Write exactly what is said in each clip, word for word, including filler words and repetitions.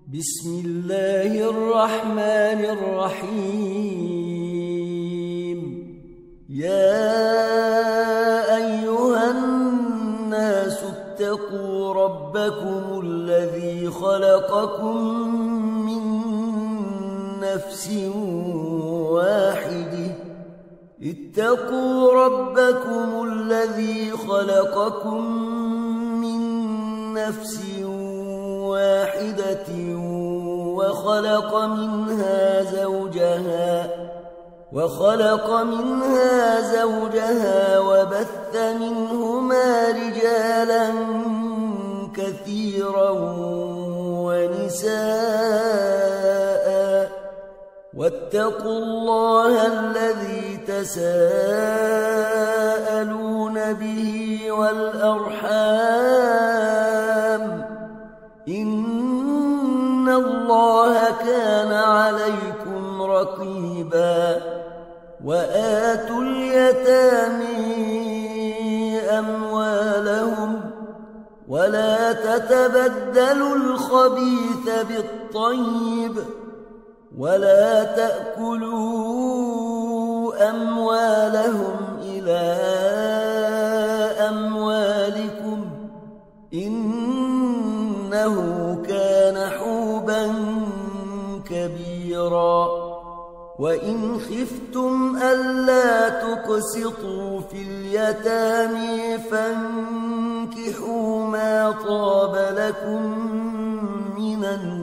بسم الله الرحمن الرحيم. يا أيها الناس اتقوا ربكم الذي خلقكم من نفس واحدة اتقوا ربكم الذي خلقكم من نفس واحدة وخلق منها زوجها وخلق منها زوجها وبث منهما رجالا كثيرا ونساء واتقوا الله الذي تساءلون به والأرحام إن الله كان عليكم رقيبا. وآتوا اليتامى أموالهم ولا تتبدلوا الخبيث بالطيب ولا تأكلوا أموالهم إلى أموالكم إنه كان حوبا كبيرا. وإن خفتم ألا تقسطوا في اليتامى فانكحوا ما طاب لكم من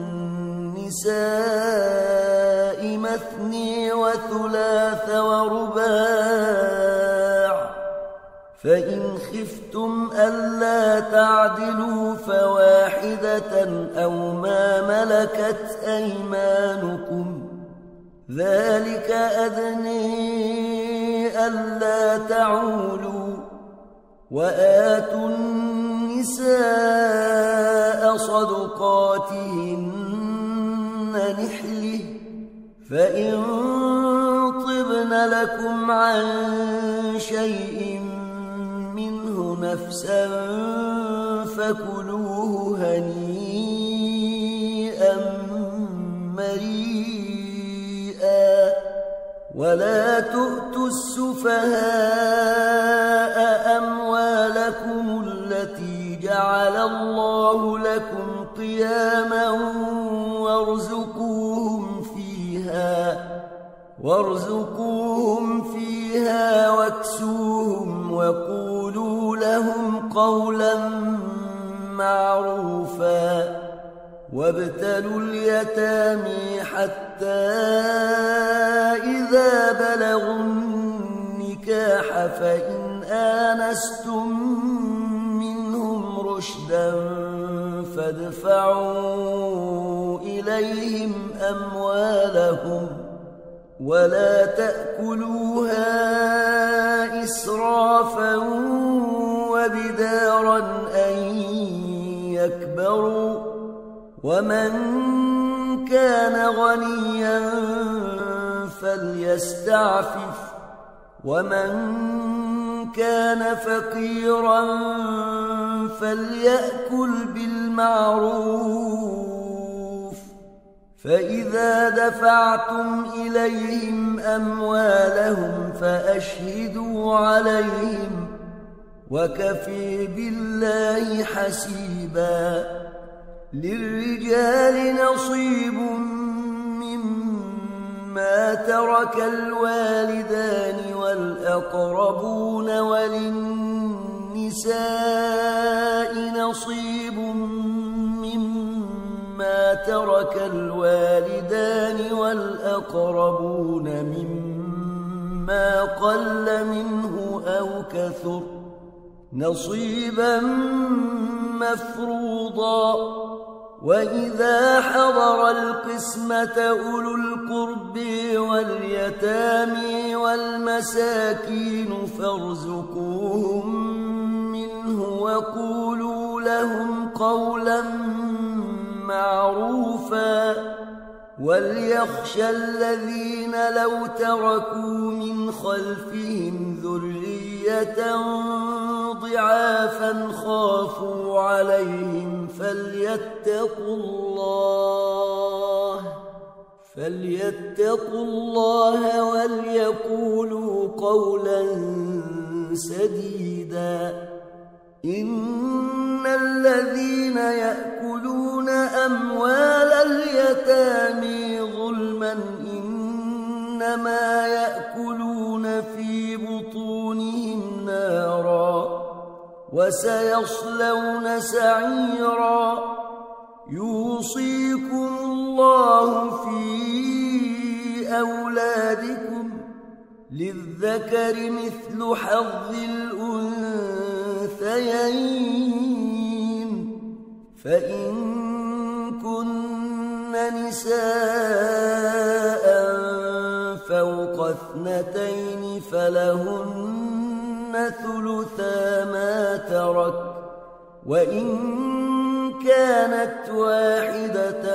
النساء مثني وثلاث ورباع، فإن خفتم ألا تعدلوا فواحدة أو ما ملكت أيمانكم ذلك أدني ألا تعولوا. وآتوا النساء صدقاتهن نحلة فإن طبن لكم عن شيء منه نفسا فكلوه هنيئا مريئا. ولا تؤتوا السفهاء أموالكم التي جعل الله لكم قياما وارزقوهم فيها وارزقوهم فيها واكسوهم وقولوا لهم قولا معروفا. وابتلوا اليتامى حتى إذا بلغوا النكاح فإن آنستم منهم رشدا فادفعوا إليهم أموالهم ولا تأكلوها إسرافا وبدارا أن يكبروا. ومن كان غنيا فليستعفف ومن كان فقيرا فليأكل بالمعروف. فإذا دفعتم إليهم أموالهم فأشهدوا عليهم وكفى بالله حسيبا. للرجال نصيب مما ترك الوالدان والأقربون وللنساء نصيب مما ترك الوالدان والأقربون مما قل منه أو كثر نصيبا مفروضا. وإذا حضر القسمة أولو القرب واليتامى والمساكين فارزقوهم منه وقولوا لهم قولا معروفا. وليخشى الذين لو تركوا من خلفهم ذرية ضعافا خافوا عليهم فليتقوا الله فليتقوا الله وليقولوا قولا سديدا إن الذين يأكلون أموال اليتامى ظلما إنما يأكلون في بطونهم نارا وسيصلون سعيرا يوصيكم الله في أولادكم للذكر مثل حظ الأنثيين فإن كن نساء فوق اثنتين فلهن ثلثا ما ترك وإن كانت واحدة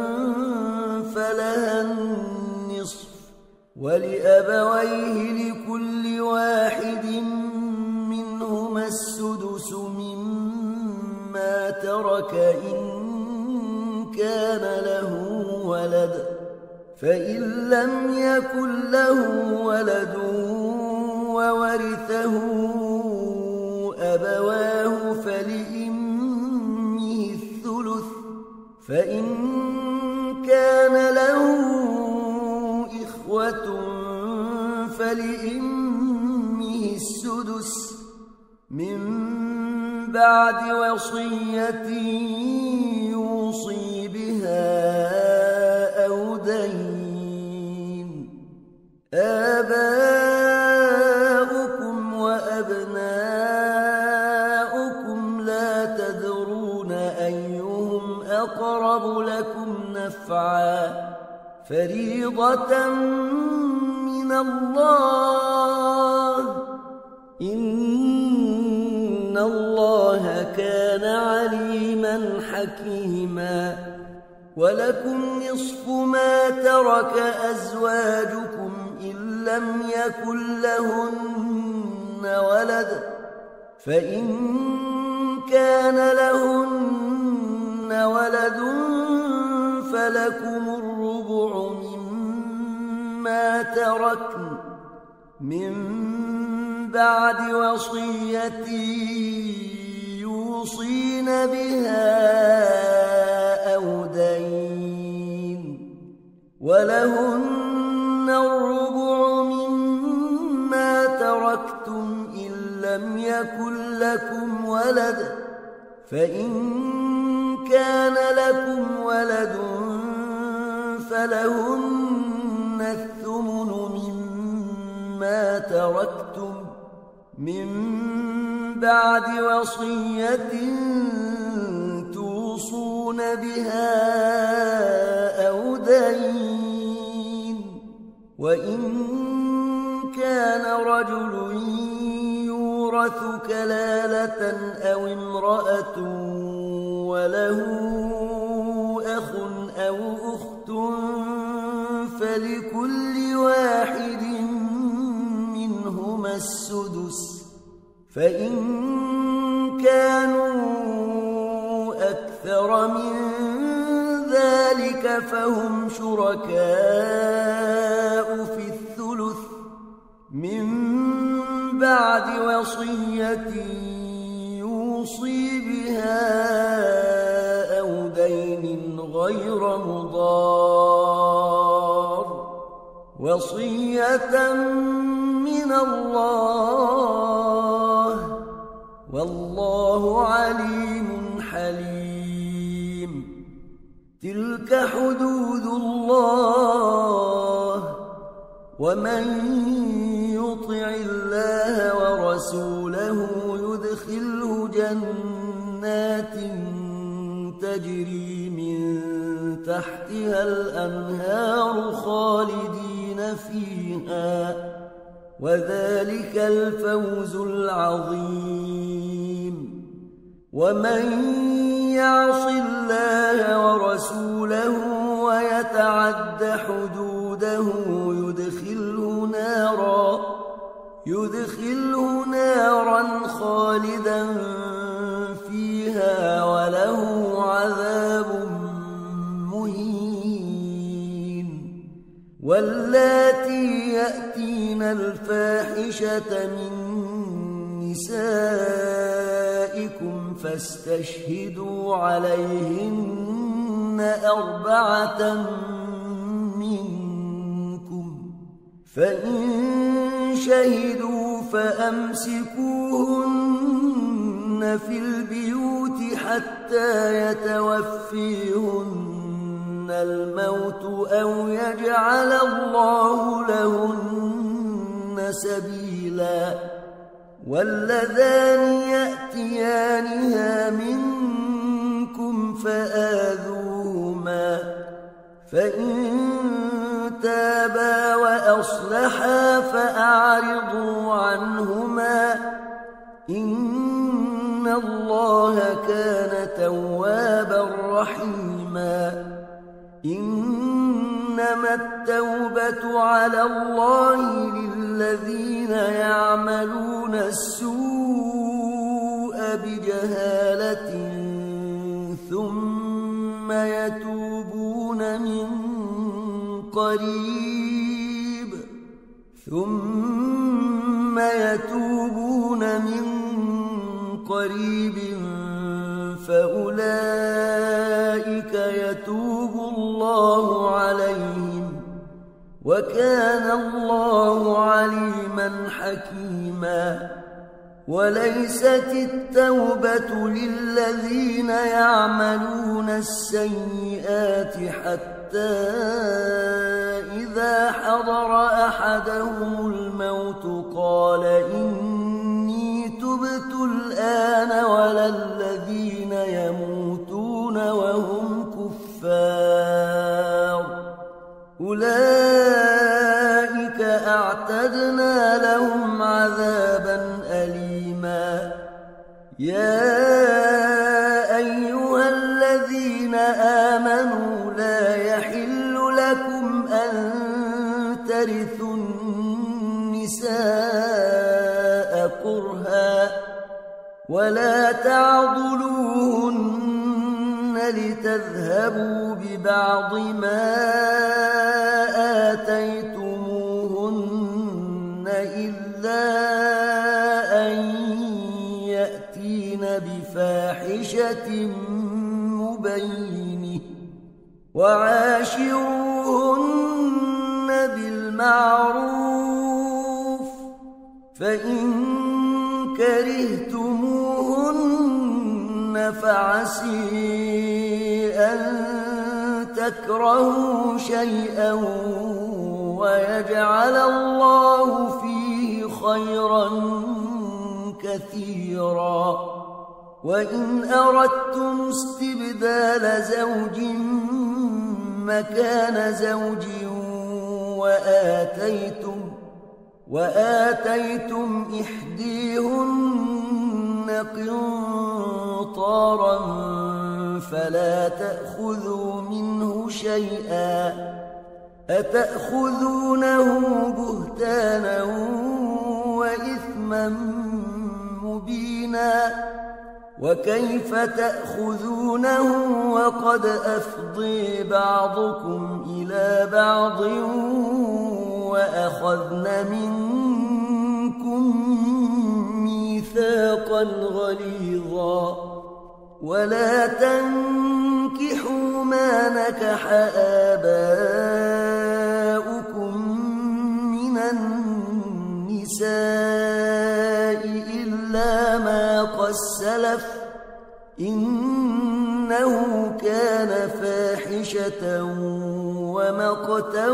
فلها النصف ولأبويه لكل واحد منهما السدس مما ترك إن كان له ولد فإن لم يكن له ولد وورثه أبواه فلأمه الثلث فإن كان له إخوة فلأمه السدس من بعد وصية يوصي بها أو دين آباؤكم وأبناؤكم لا تدرون أيهم أقرب لكم نفعا فريضة من الله إن الله كان عليما حكيما ولكم نصف ما ترك أزواجكم إن لم يكن لهن ولد فإن كان لهن ولد فلكم الربع مما تركن من بعد وصية يوصين بها أو دين ولهن الربع مما تركتم إن لم يكن لكم ولد فإن كان لكم ولد فلهن الثمن مما تركتم من بعد وصية توصون بها أو دين وإن كان رجل يورث كلالة أو امرأة وله أخ أو أخت فلكل واحد منهما السدس فإن كانوا أكثر من ذلك فهم شركاء في الثلث من بعد وصية يوصي بها أو دين غير مضار وصية من الله والله عليم حليم تلك حدود الله ومن يطع الله ورسوله يدخله جنات تجري من تحتها الأنهار خالدين فيها وذلك الفوز العظيم ومن يعص الله ورسوله ويتعد حدوده يدخله نارا يدخله نارا خالدا فيها وله عذاب مهين واللاتي يأتين الفاحشة من نسائكم فاستشهدوا عليهن أربعة منكم، فإن شهدوا فأمسكوهن في البيوت حتى يتوفيهن الموت أو يجعل الله لهن سبيلا. واللذان يأتيانها منكم فآذوهما، فإن تابا وأصلحا فأعرضوا عنهما، إن الله كان توابا رحيما. إنما التوبة على الله للذين يعملون السوء بجهالة ثم يتوبون من قريب ثم يتوبون من قريب فأولئك يتوب الله عليهم، وكان الله عليما حكيما. وليست التوبة للذين يعملون السيئات حتى إذا حضر أحدهم الموت قال إني تبت الآن، ولا الذين يموتون وهم كفار، أولئك أعتدنا لهم عذابا أليما. يا أيها الذين آمنوا لا يحل لكم أن ترثوا النساء كرها ولا تعضلوهن لتذهبوا ببعض ما آتيتموهن إلا أن يأتين بفاحشة مبينة، وعاشروهن بالمعروف، فإن كرهتموهن فعسي أن تكرهوا شيئا ويجعل الله فيه خيرا كثيرا. وإن أردتم استبدال زوج مكان زوج وآتيتم وآتيتم إحديهن قنطارا فلا تأخذوا منه شيئا، أتأخذونه بهتانا وإثما مبينا، وكيف تأخذونه وقد أفضي بعضكم إلى بعض وأخذن منكم ميثاقا غليظا. ولا تنكحوا ما نكح آباؤكم من النساء إلا ما قد سلف، إنه كان فاحشة ومقتا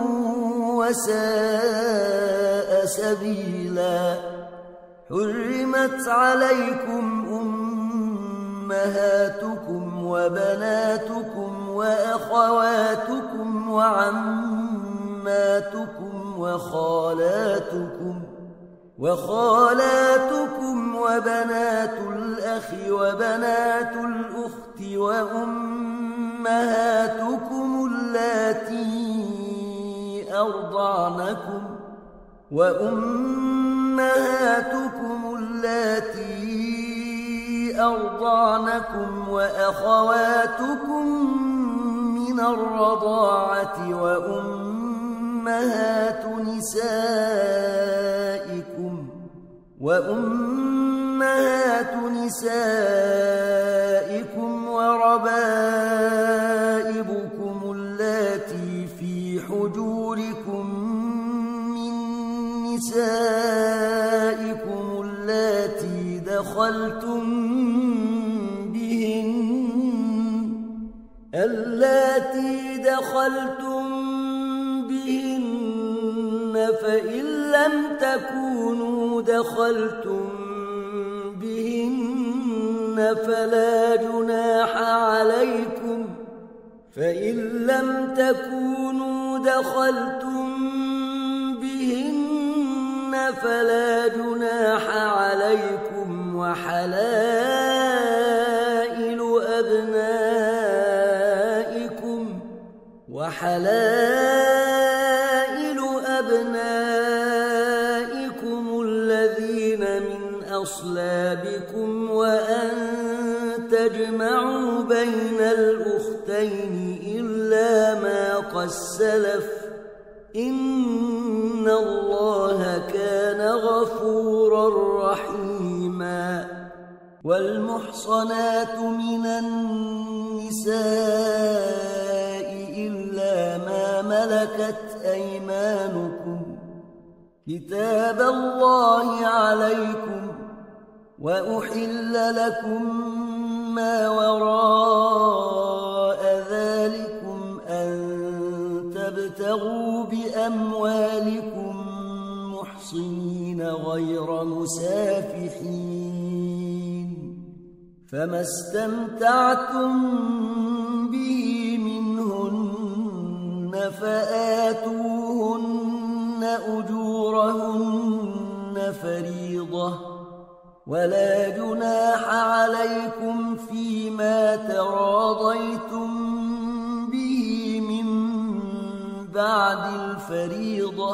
وساء سبيلا. حرمت عليكم أمهاتكم وبناتكم وأخواتكم وعماتكم وخالاتكم وخالاتكم وبنات الأخ وبنات الأخت وأمهاتكم اللاتي أرضعنكم وأمهاتكم اللاتي أرضعنكم وأخواتكم من الرضاعة وأمهاتكم أمهات نسائكم وأمهات نسائكم وربائبكم اللاتي في حجوركم من نسائكم اللاتي دخلتم بهن اللاتي دخلتم بهن فإن لم تكونوا دخلتم بهن فلا جناح عليكم فإن لم تكونوا دخلتم بهن فلا جناح عليكم وحلائل أبنائكم وحلائل أبنائكم الذين من أصلابكم وأن تجمعوا بين الأختين إلا ما قد سلف إن الله كان غفورا رحيما والمحصنات من النساء إلا ما ملكت أيمانكم كتاب الله عليكم وأحل لكم ما وراء ذلكم أن تبتغوا بأموالكم محصنين غير مسافحين فما استمتعتم به منهن فآتوهن أجورهن فريضة ولا جناح عليكم فيما تراضيتم به من بعد الفريضة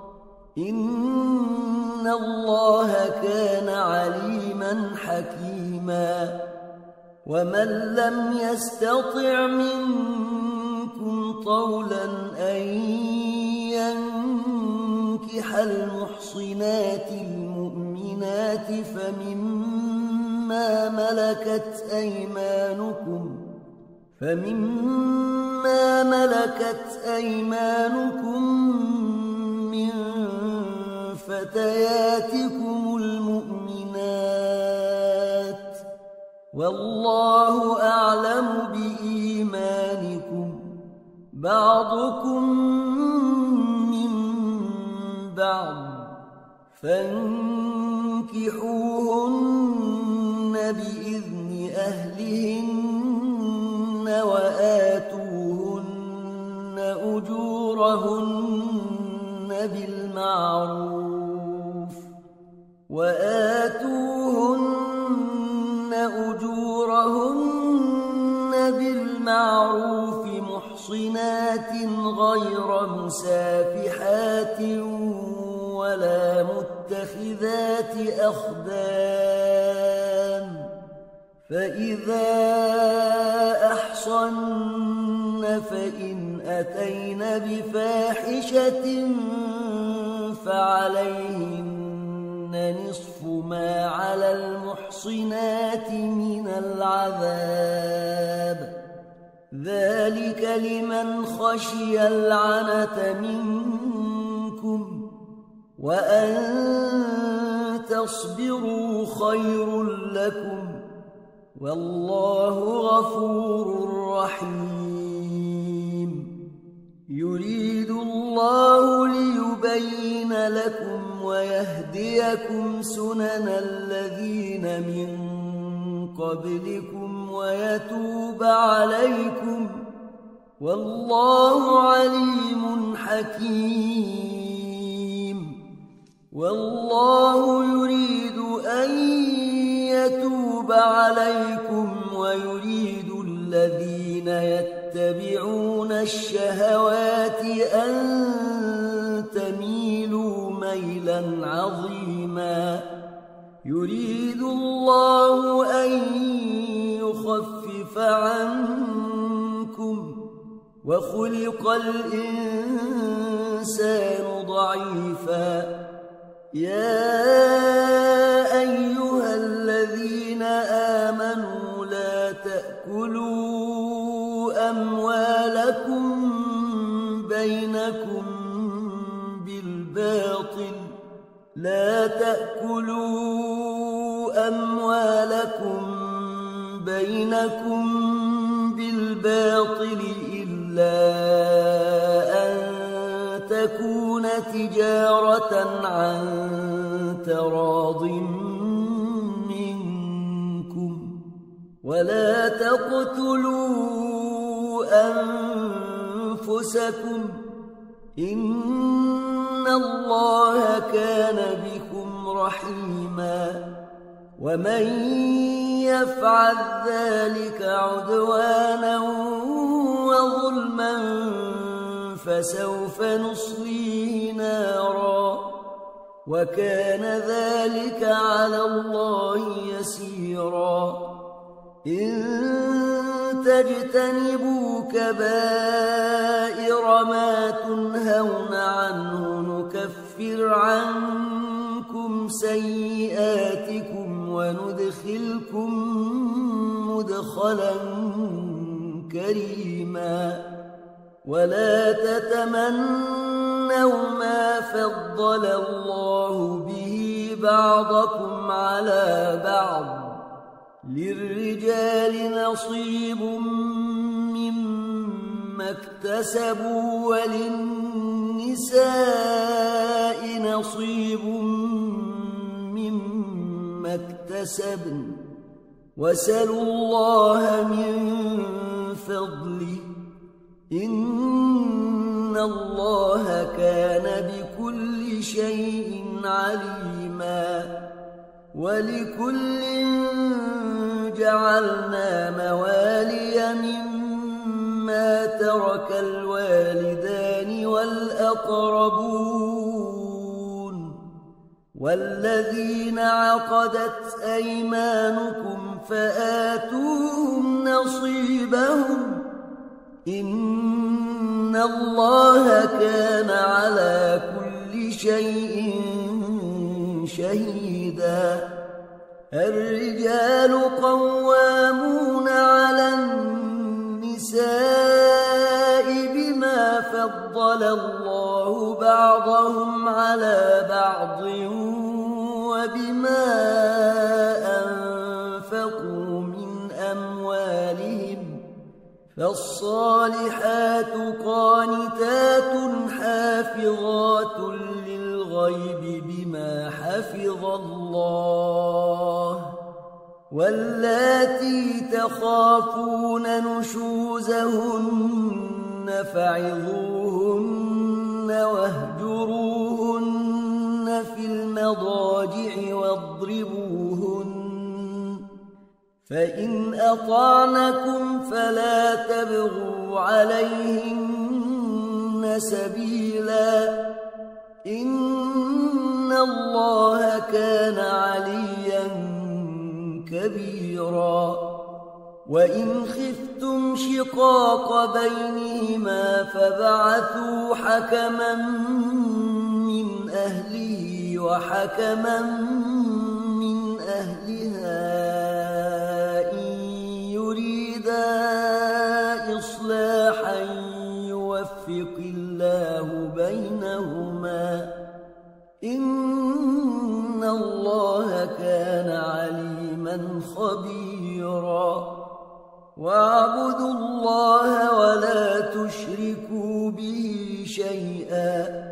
إن الله كان عليما حكيما ومن لم يستطع منكم طولا أن ينكح المحصنات المؤمنات فمما ملكت أيمانكم فمما ملكت أيمانكم من فتياتكم المؤمنات والله أعلم بإيمانكم بعضكم من بعض فانكحوهن بإذن أهلهن وآتوهن أجورهن بالمعروف وآتوهن أجورهن بالمعروف محصنات غير مسافحات ولا متخذات أخدان فإذا أحصن فإن أتين بفاحشة فعليهن نصف ما على المحصنات من العذاب ذلك لمن خشي العنة منكم وأن تصبروا خير لكم والله غفور رحيم يريد الله ليبين لكم ويهديكم سنن الذين من قبلكم ويتوب عليكم والله عليم حكيم والله يريد أن يتوب عليكم ويريد الذين يتبعون الشهوات أن تميلوا ميلا عظيما يريد الله أن يخفف عنكم وخلق الإنسان الإنسان ضعيفا يا أيها الذين آمنوا لا تأكلوا أموالكم بينكم بالباطل لا تأكلوا أموالكم بينكم بالباطل إلا أن تكون تجارة عن تراض منكم ولا تقتلوا أنفسكم إن الله كان بكم رحيما ومن يفعل ذلك عدوانا وظلما فسوف نصليه نارا وكان ذلك على الله يسيرا إن تجتنبوا كبائر ما تنهون عنه نكفر عنكم سيئاتكم وندخلكم مدخلا كريما ولا تتمنوا ما فضل الله به بعضكم على بعض للرجال نصيب مما اكتسبوا وللنساء نصيب مما اكتسبن واسألوا الله من فضله إن الله كان بكل شيء عليما ولكل جعلنا موالي مما ترك الوالدان والأقربون والذين عقدت أيمانكم فآتوهم نصيبهم إن الله كان على كل شيء شهيدا الرجال قوامون على النساء بما فضل الله بعضهم على بعض وبما أنفقوا من أموالهم فالصالحات قانتات حافظات للغيب بما حفظ الله واللاتي تخافون نشوزهن فعظوهن واهجروهن في المضاجع واضربوهن فإن أطعنكم فلا تبغوا عليهن سبيلا إن الله كان عليا كبيرا وإن خفتم شقاق بينهما فبعثوا حكما من أهله وحكما من أهلها إن يريدا إصلاحا يوفق الله بينهما إن الله كان عليما خبيرا واعبدوا الله ولا تشركوا به شيئا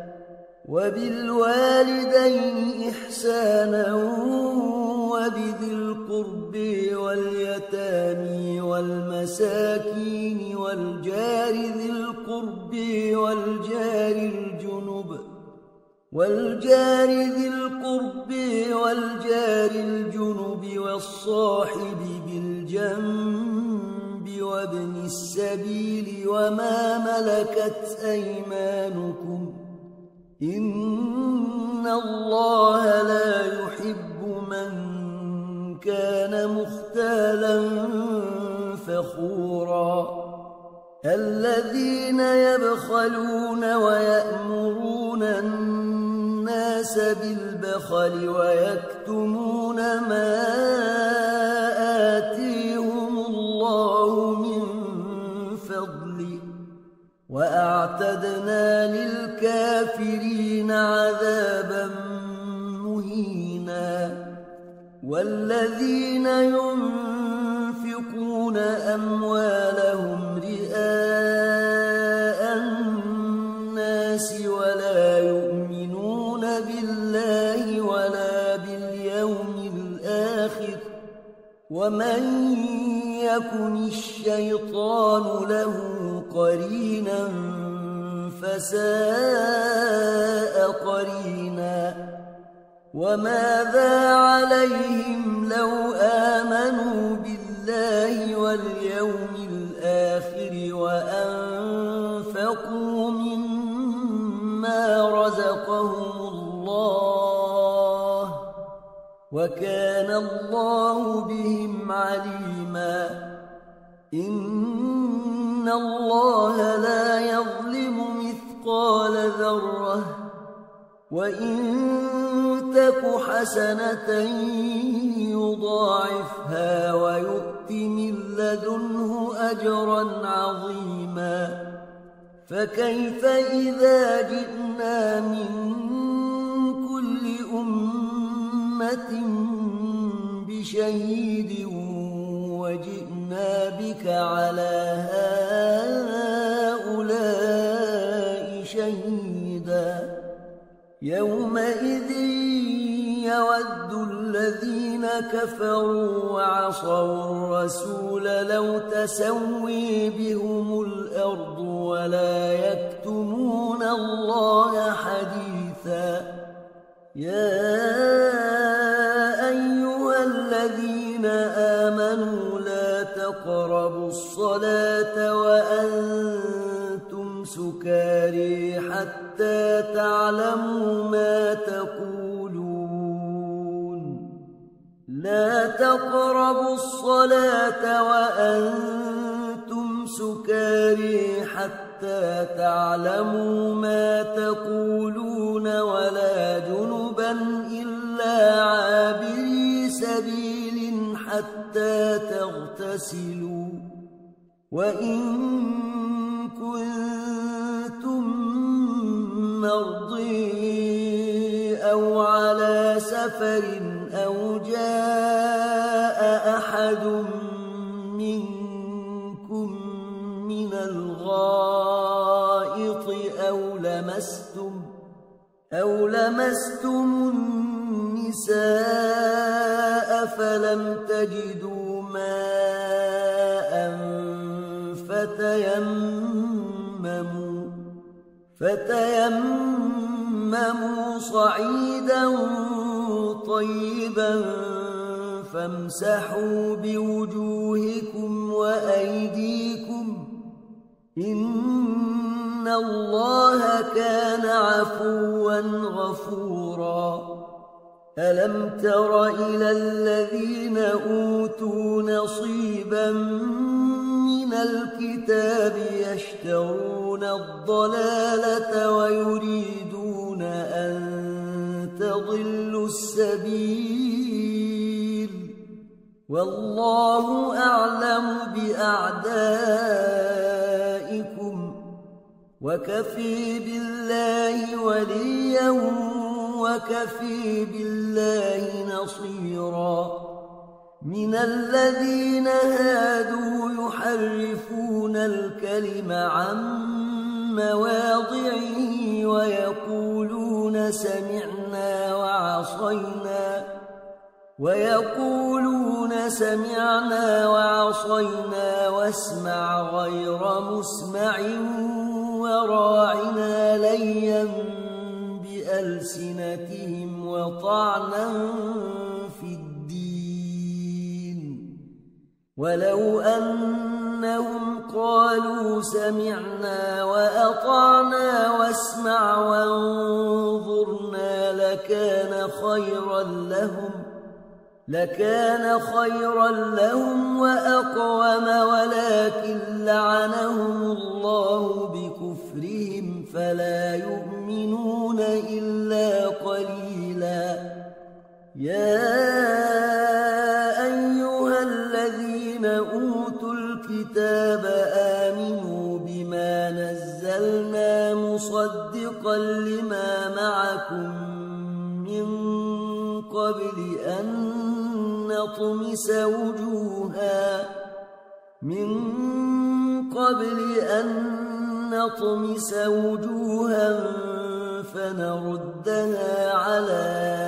وبالوالدين إحسانا وبذي القرب واليتامى والمساكين والجار ذي القرب والجار الجنب والجار ذي القرب والجار الجنب والصاحب بالجنب وابن السبيل وما ملكت أيمانكم إن الله لا يحب من كان مختالا فخورا الذين يبخلون ويأمرون الناس بالبخل ويكتمون ما آتيهم الله من فضله وأعتدنا للكافرين عذابا مهينا والذين ينفقون أموالهم رئاء الناس ولا يؤمنون بالله ولا باليوم الآخر ومن يكن الشيطان له قرينا فساء قرينا وماذا عليهم لو آمنوا بالله واليوم الآخر وأنفقوا مما رزقهم الله وكان الله بهم عليما إن الله لا يظلم مثقال ذرة وإن تك حسنة يضاعفها ويؤت من لدنه أجرا عظيما فكيف إذا جئنا من كل أمة بشهيد وجئنا بك على هؤلاء شهيدا يومئذ يود الذين كفروا وعصوا الرسول لو تسوي بهم الأرض ولا يكتمون الله حديثا يا أيها الذين آمنوا لا تقربوا الصلاة وأنتم سكاري حتى تعلموا ما تقولون لا تقربوا الصلاة وأنتم سكاري حتى تعلموا ما تقولون ولا جنبا إلا عابري سبيل حتى تغتسلوا وإن كنتم مرضي أو على سفر أو جاء أحد منكم من الغائط أو لمستم أو لمستم النساء فلم تجدوا ماء فتيمموا فتيمموا صعيدا طيبا فامسحوا بوجوهكم وأيديكم إن الله كان عفوا غفورا ألم تر إلى الذين أوتوا نصيبا من الكتاب يشترون الضلالة ويريدون أن تضلوا السبيل والله أعلم بأعدائكم وكفي بالله وليا وكفي بالله نصيرا من الذين هادوا يحرفون الكلم عن مواضعه ويقولون سمعنا وعصينا ويقولون سمعنا وعصينا واسمع غير مسمع وراعنا ليا بألسنتهم وطعنا في الدين ولو أنهم قالوا سمعنا وأطعنا واسمع وانظرنا لكان خيرا لهم لكان خيرا لهم وأقوم ولكن لعنهم الله بكفرهم فلا يؤمنون إلا قليلا. يا أيها الذين أوتوا الكتاب آمنوا بما نزلنا مصدقا لما معكم من قبل أن نطمس وجوها من قبل أن نطمس وجوها فنردها على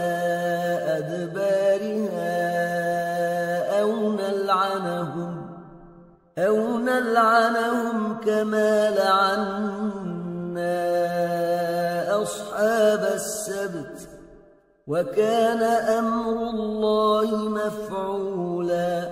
أدبارها أو نلعنهم أو نلعنهم كما لعنا أصحاب السبت وكان أمر الله مفعولا.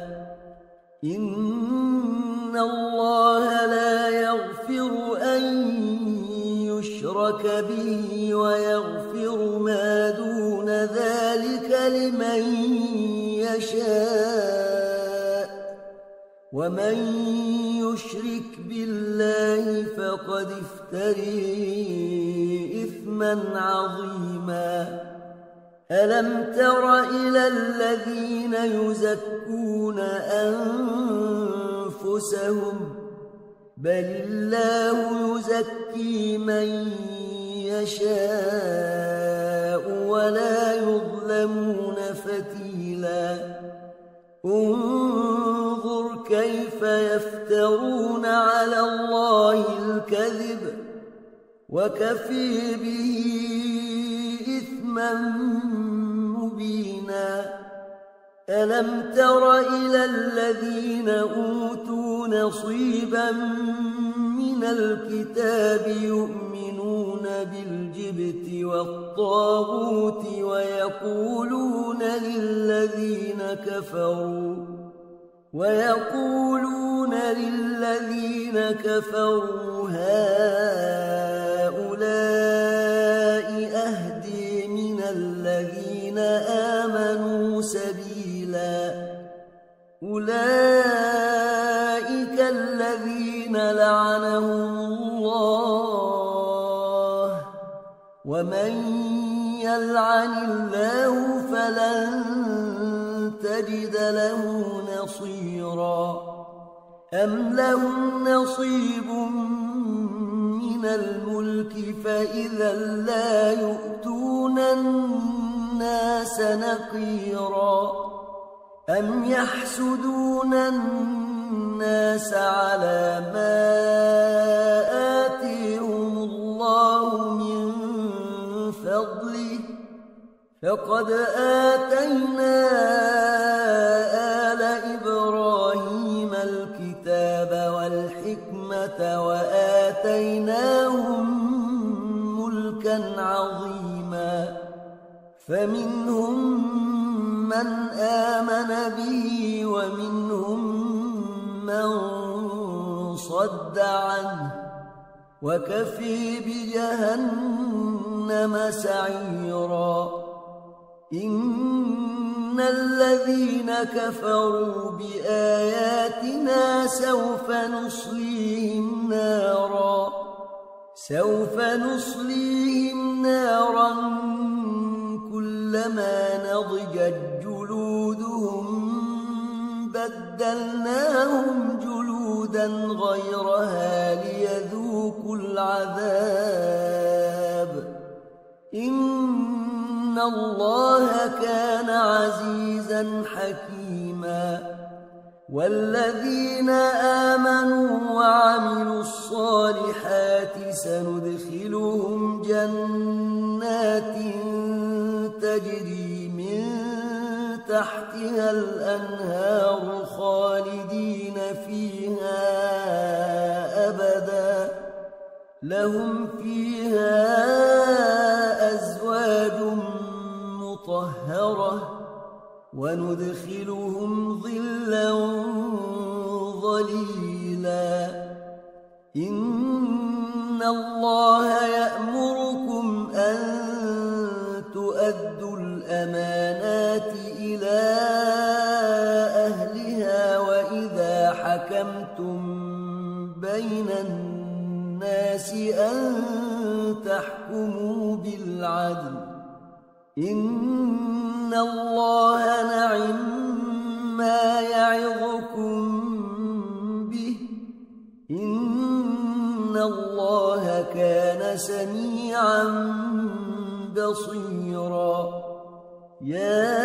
إن الله لا يغفر أن يشرك به ويغفر ما دون ذلك لمن يشاء ومن يشرك بالله فقد افتري إثما عظيما. ألم تر إلى الذين يزكون أنفسهم بل الله يزكي من يشاء ولا يظلمون فتيلا. انظر كيف يفترون على الله الكذب وكفي به إثما مبينا. ألم تر إلى الذين أوتوا نصيبا من الكتاب يؤمنون بالجبت والطاغوت ويقولون للذين كفروا ويقولون للذين كفروا هؤلاء أهدي من الذين آمنوا سبيلا. أولئك الذين لعنهم الله ومن يلعن الله فلن تجد له نصيرا. أم لهم نصيب من الملك فإذا لا يؤتون الناس نقيرا. أم يحسدون الناس على ما آتيهم الله من فضله فقد آتينا آل إبراهيم الكتاب والحكمة وآتيناهم ملكا عظيما. فمنهم من آمن به ومنهم من صد عنه وكفي بجهنم سعيرا. إن الذين كفروا بآياتنا سوف نصليهم نارا سوف نصليهم نارا كلما نضجت جلودهم بدلناهم جلودا غيرها ليذوقوا العذاب. إن الله كان عزيزا حكيما. والذين آمنوا وعملوا الصالحات سندخلهم جنات تجري من تحتها الأنهار خالدين فيها أبدا لهم فيها أزواج مطهرة وندخلهم ظلا ظليلا. إن الله يأمركم أن تؤدوا الأمانات إلى أن تحكموا بالعدل إن الله نعما يعظكم به إن الله كان سميعا بصيرا يا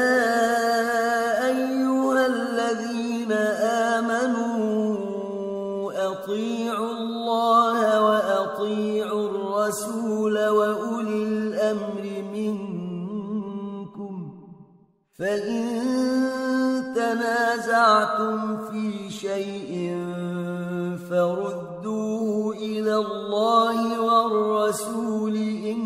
أيها الذين آمنوا أطيعوا الله وأطيعوا الرسول وأولي الأمر منكم فإن تنازعتم في شيء فردوه إلى الله والرسول إن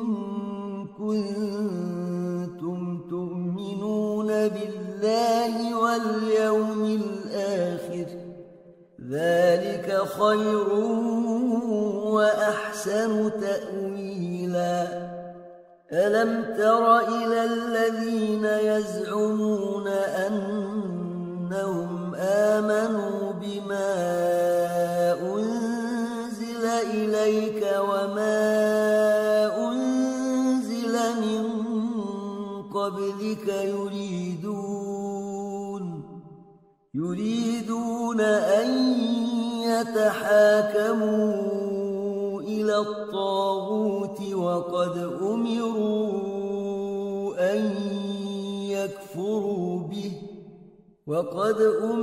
كنتم تؤمنون بالله واليوم الآخر ذلك خير وأحسن تأويلا ألم تر إلى الذين يزعمون أنهم آمنوا بما أنزل إليك وما أنزل من قبلك يريدون يريدون أن يتحاكموا إلى الطاغوت وقد أمروا أن يكفروا به وقد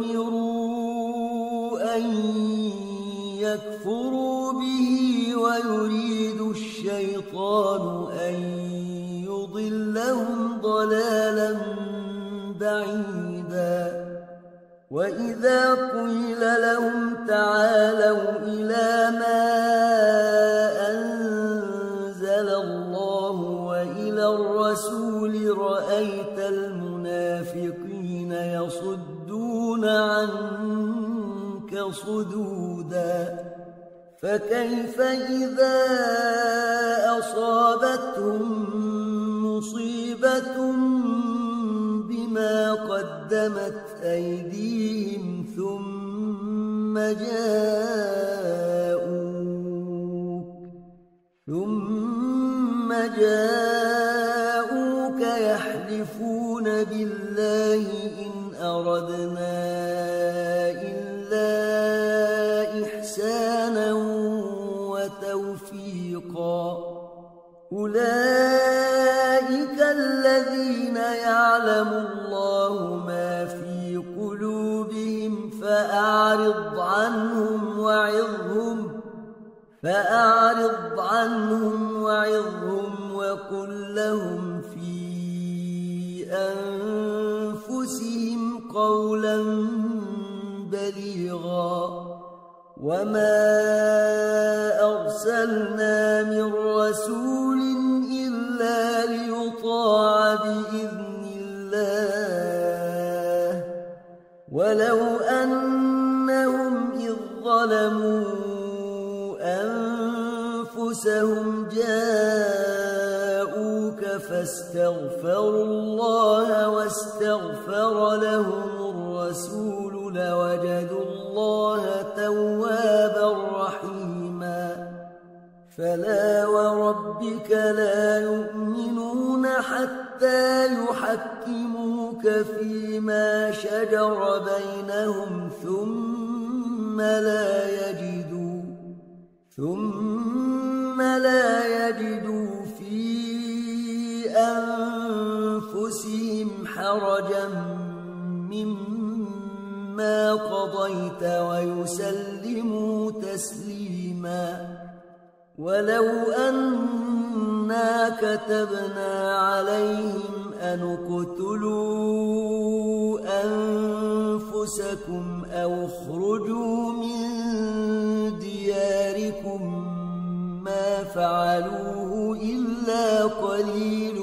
أمروا أن يكفروا به ويريد الشيطان أن يضلهم ضلالا بعيدا وإذا قيل لهم تعالوا إلى ما أنزل الله وإلى الرسول رأيت المنافقين يصدون عنك صدودا فكيف إذا أصابتهم مصيبة بما قدمت أيديهم ثم جاءوك ثم جاءوك يحلفون بالله إن أردنا إلا إحسانا وتوفيقا أولئك الذين يعلم الله ما في قلوبهم فأعرض عنهم وعظهم فأعرض عنهم وعظهم وقل لهم في أنفسهم قولا بليغا وما أرسلنا من رسول إلا ليطاع بإذن الله ولو أنهم إذ ظلموا أنفسهم جاءوك فاستغفروا الله واستغفر لهم الرسول لوجدوا الله توابا رحيما فلا وربك لا يؤمنون حتى يحكموك فيما شجر بينهم ثم لا يجدوا ثم لا يجدوا في أنفسهم حرجا مما قضيت ويسلموا تسليما ولو أنا كتبنا عليهم أن اقتلوا أنفسكم أو اخرجوا من دياركم ما فعلوه إلا قليل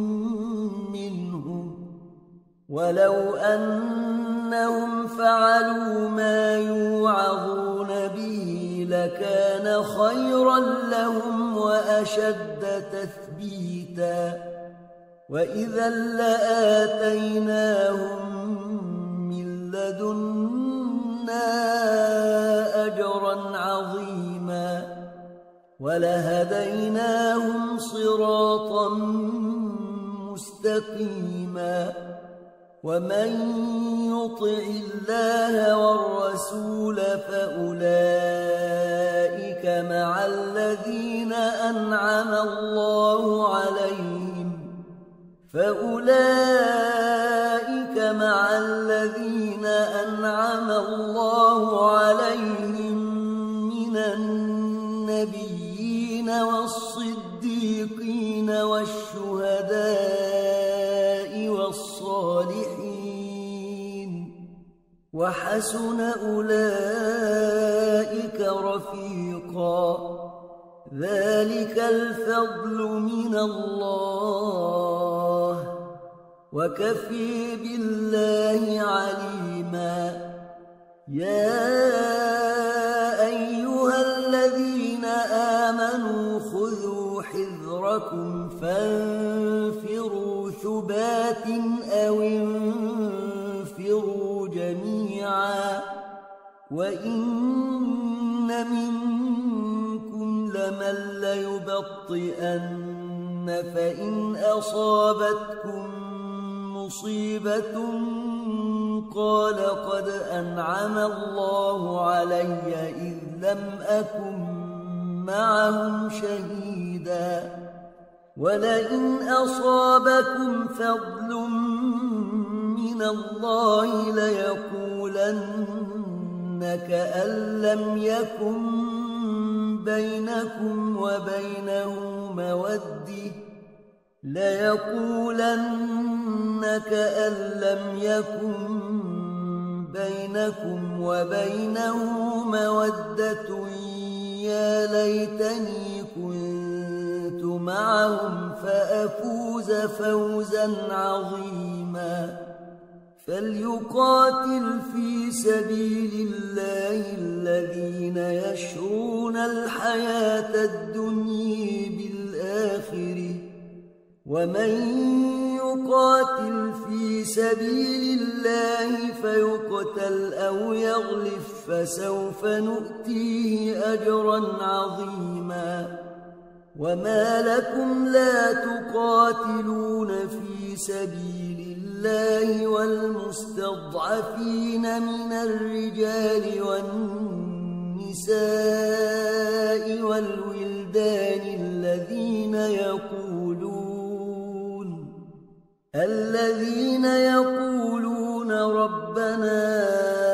منهم ولو أنهم فعلوا ما يوعظون به لكان خيرا لهم وأشد تثبيتا وإذا لآتيناهم من لدنا أجرا عظيما ولهديناهم صراطا مستقيما ومن يطع الله والرسول فأولئك مع الذين أنعم الله عليهم فأولئك مع الذين أنعم الله عليهم من النبيين والصديقين والشهداء والصالحين وحسن أولئك رفيقا ذلك الفضل من الله وكفى بالله عليما يا أيها الذين آمنوا خذوا حذركم فانفروا ثبات أو انفروا جميعا وإن منكم لمن ليبطئن فإن أصابتكم مصيبة قال قد أنعم الله علي إذ لم أكن معهم شهيدا ولئن أصابكم فضل من الله ليقولن كأن لم يكن بينكم وبينه مودة ليقولن كأن لم يكن بينكم وبينه مودة يا ليتني كنت معهم فأفوز فوزا عظيما فليقاتل في سبيل الله الذين يشرون الحياة الدنيا بالآخرة ومن يقاتل في سبيل الله فيقتل أو يغلف فسوف نؤتيه أجرا عظيما وما لكم لا تقاتلون في سبيل الله والمستضعفين من الرجال والنساء والولدان الذين يقولون الذين يقولون ربنا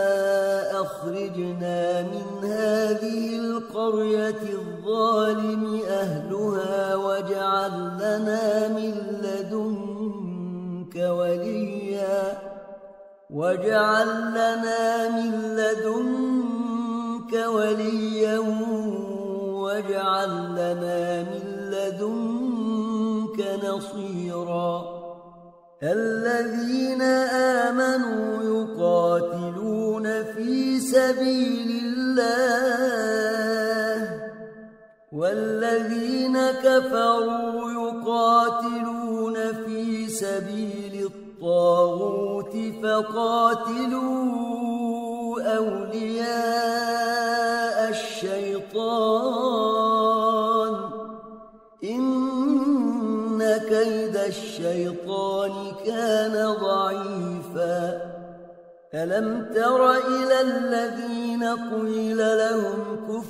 أخرجنا من هذه القرية الظالم أهلها واجعل لنا من لدنك وليا واجعل لنا من لدنك وليا واجعل لنا من لدنك نصيرا الذين آمنوا يقاتلون في سبيل الله والذين كفروا يقاتلون في سبيل الطاغوت فقاتلوا أولياء الشيطان إن كيد الشيطان كان ضعيفا ألم تر إلى الذين قيل لهم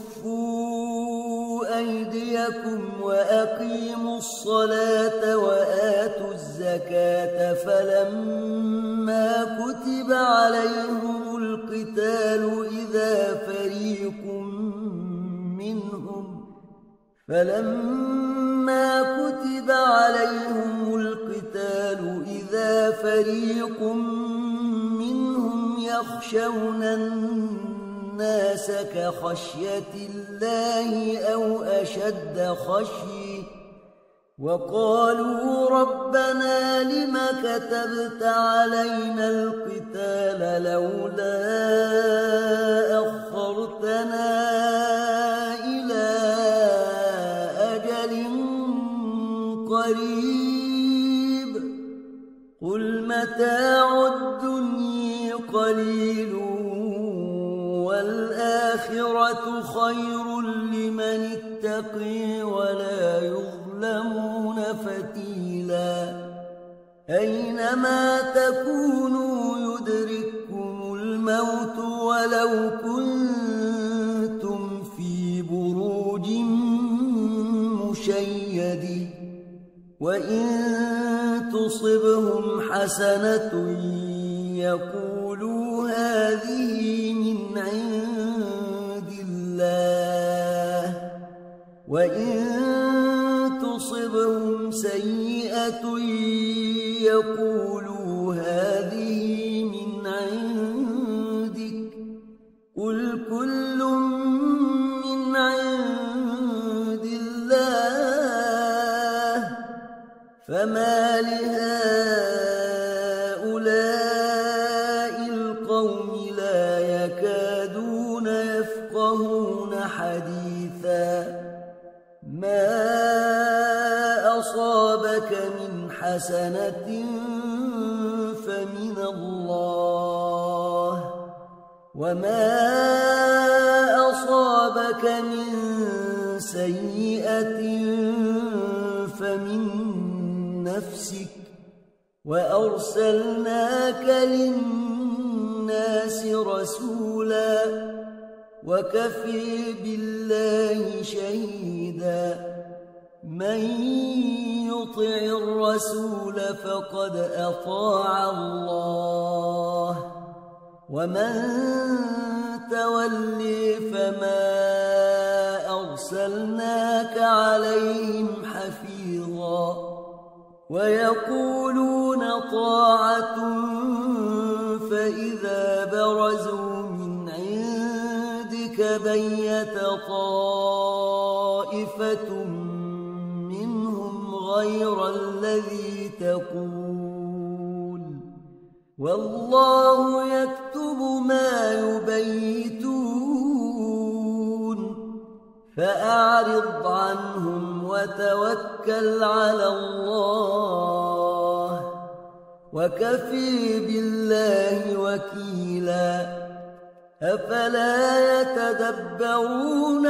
كفوا أيديكم وأقيموا الصلاة وآتوا الزكاة فلما كتب عليهم القتال إذا فريق منهم فلما كتب عليهم القتال إذا فريق منهم يخشون الناس كخشية الله أو أشد خشية وقالوا ربنا لم كتبت علينا القتال لولا أخرتنا إلى أجل قريب قل متاع الدنيا قليل والآخرة خير لمن اتقى يتقي ولا يظلمون فتيلا أينما تكونوا يدرككم الموت ولو كنتم في بروج مشيدة وإن تصبهم حسنة يقولوا هذه من عند الله وإن تصبهم سيئة يقولوا هذه من عندك قل كل من عند الله فما لهؤلاء القوم لا يكادون يفقهون حديثا ما أصابك من حسنة فمن الله وما أصابك من سيئة فمن نفسك وأرسلناك للناس رسولا وكفي بالله شهيدا من يطع الرسول فقد أطاع الله ومن تولي فما أرسلناك عليهم حفيظا ويقولون طاعة فإذا برزوا من عندك بيت طائفة منهم غير الذي تقول والله يكتب ما يبيتون فأعرض عنهم وتوكل على الله وكفي بالله وكيلا أفلا يتدبرون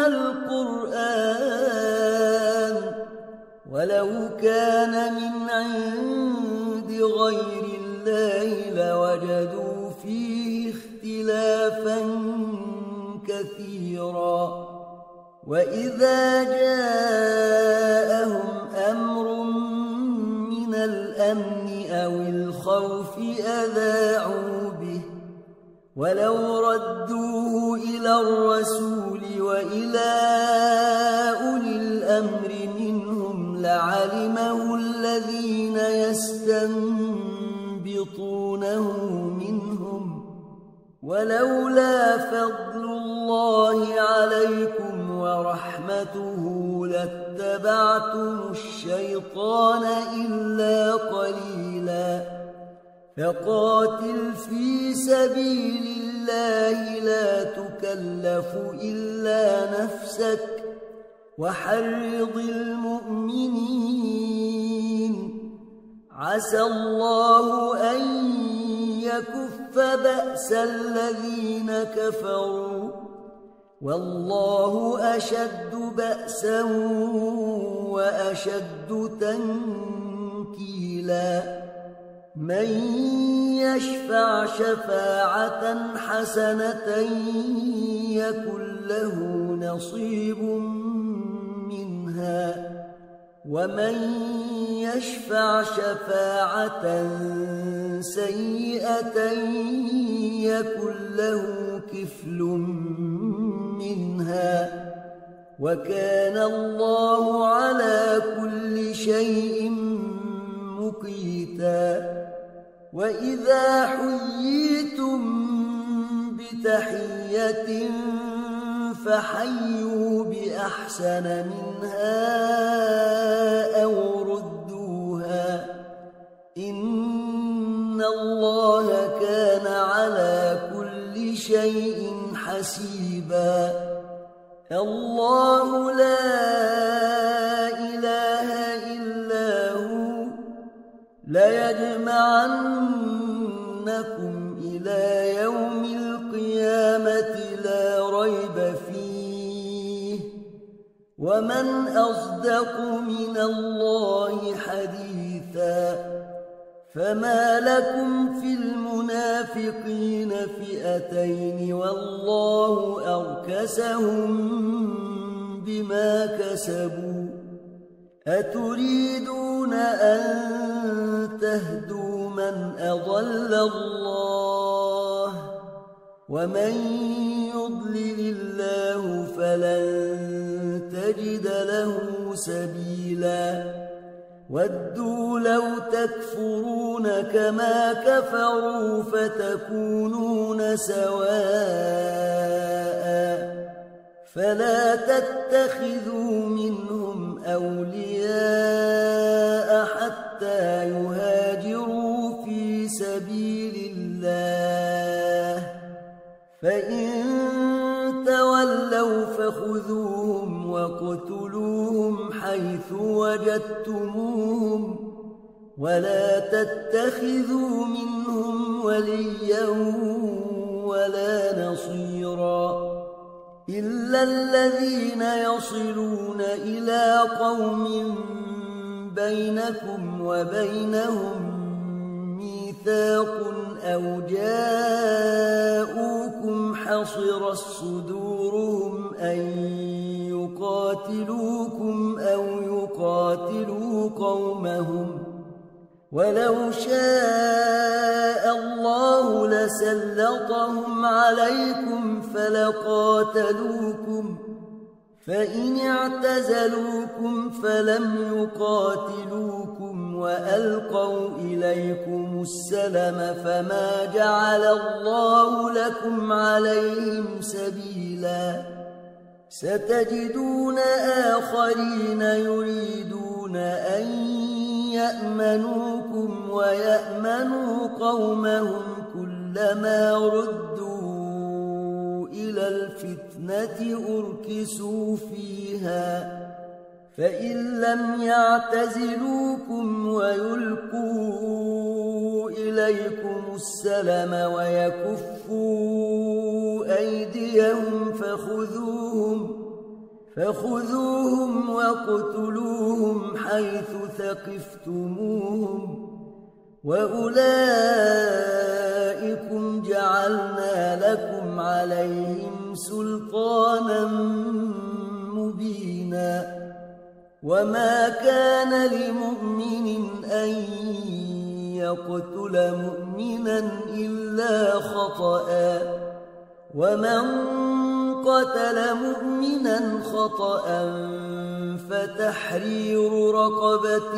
القرآن ولو كان من عند غير الله لوجدوا فيه اختلافا كثيرا وإذا جاءهم أمر من الأمن أو الخوف أذاعوا به ولو ردوه إلى الرسول وإلى أولي الأمر منهم لعلمه الذين يستنبطونه منهم ولولا فضل الله عليكم ورحمته لاتبعتم الشيطان إلا قليلا فقاتل في سبيل الله لا تكلف إلا نفسك وحرض المؤمنين عسى الله أن يكف بأس الذين كفروا والله أشد بأسا وأشد تنكيلا من يشفع شفاعة حسنة يكن له نصيب منها ومن يشفع شفاعة سيئة يكن له كفل منها وكان الله على كل شيء مقيتا وإذا حييتم بتحية فحيوا بأحسن منها أو ردوها إن الله كان على كل شيء حسيبا الله لا إله إلا هو ليجمعنكم إلى يوم القيامة لا ريب فيه وما ومن أصدق من الله حديثا فما لكم في المنافقين فئتين والله أركسهم بما كسبوا أتريدون أن تهدوا من أضل الله ومن يضلل الله فلن تجد له سبيلا ودوا لو تكفرون كما كفروا فتكونون سواء فلا تتخذوا منهم أولياء حتى يهاجروا في سبيل الله فإن تولوا فخذوهم وقتلوهم حيث وجدتموهم ولا تتخذوا منهم وليا ولا نصيرا إلا الذين يصلون إلى قوم بينكم وبينهم ميثاق أو جاءوكم حصرت صدورهم أن يقاتلوكم أو يقاتلوا قومهم ولو شاء الله لسلطهم عليكم فلقاتلوكم فإن اعتزلوكم فلم يقاتلوكم وألقوا إليكم السلم فما جعل الله لكم عليهم سبيلا ستجدون آخرين يريدون أن يأمنوكم ويأمنوا قومهم كلما ردوا إلى الفتنة أركسوا فيها فإن لم يعتزلوكم ويلقوا إليكم السلم ويكفوا أيديهم فخذوهم فخذوهم وقتلوهم حيث ثقفتموهم وأولئكم جعلنا لكم عليهم سلطانا مبينا وما كان لمؤمن أن يقتل مؤمنا إلا خطأ ومن قتل مؤمنا خطأ فتحرير رقبة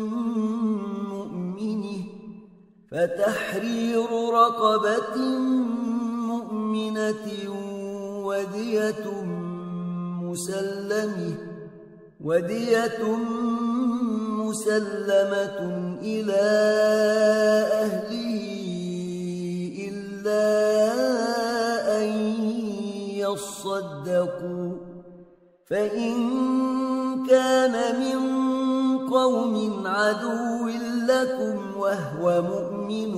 مؤمنة فتحرير رقبة مؤمنة ودية مسلمة ودية مسلمة إلى أهله إلا أن يصدقوا فإن كان من قوم عدو لكم وهو مؤمن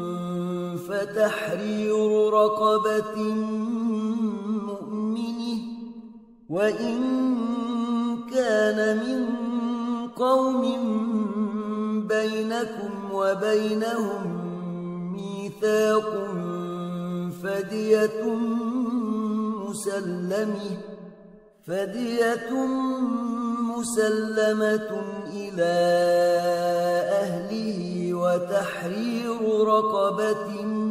فتحرير رقبة مؤمنة وإن كان من قوم بينكم وبينهم ميثاق فدية مسلمة فدية مسلمة إلى أهله وتحرير رقبة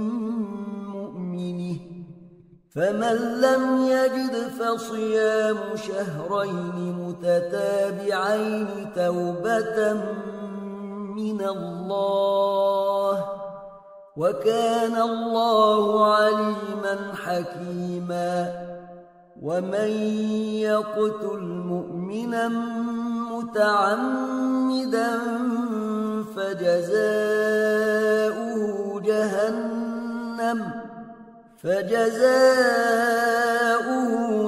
مؤمنة فمن لم يجد فصيام شهرين متتابعين توبة من الله وكان الله عليما حكيما ومن يقتل مؤمنا متعمدا فجزاؤه جهنم فجزاؤه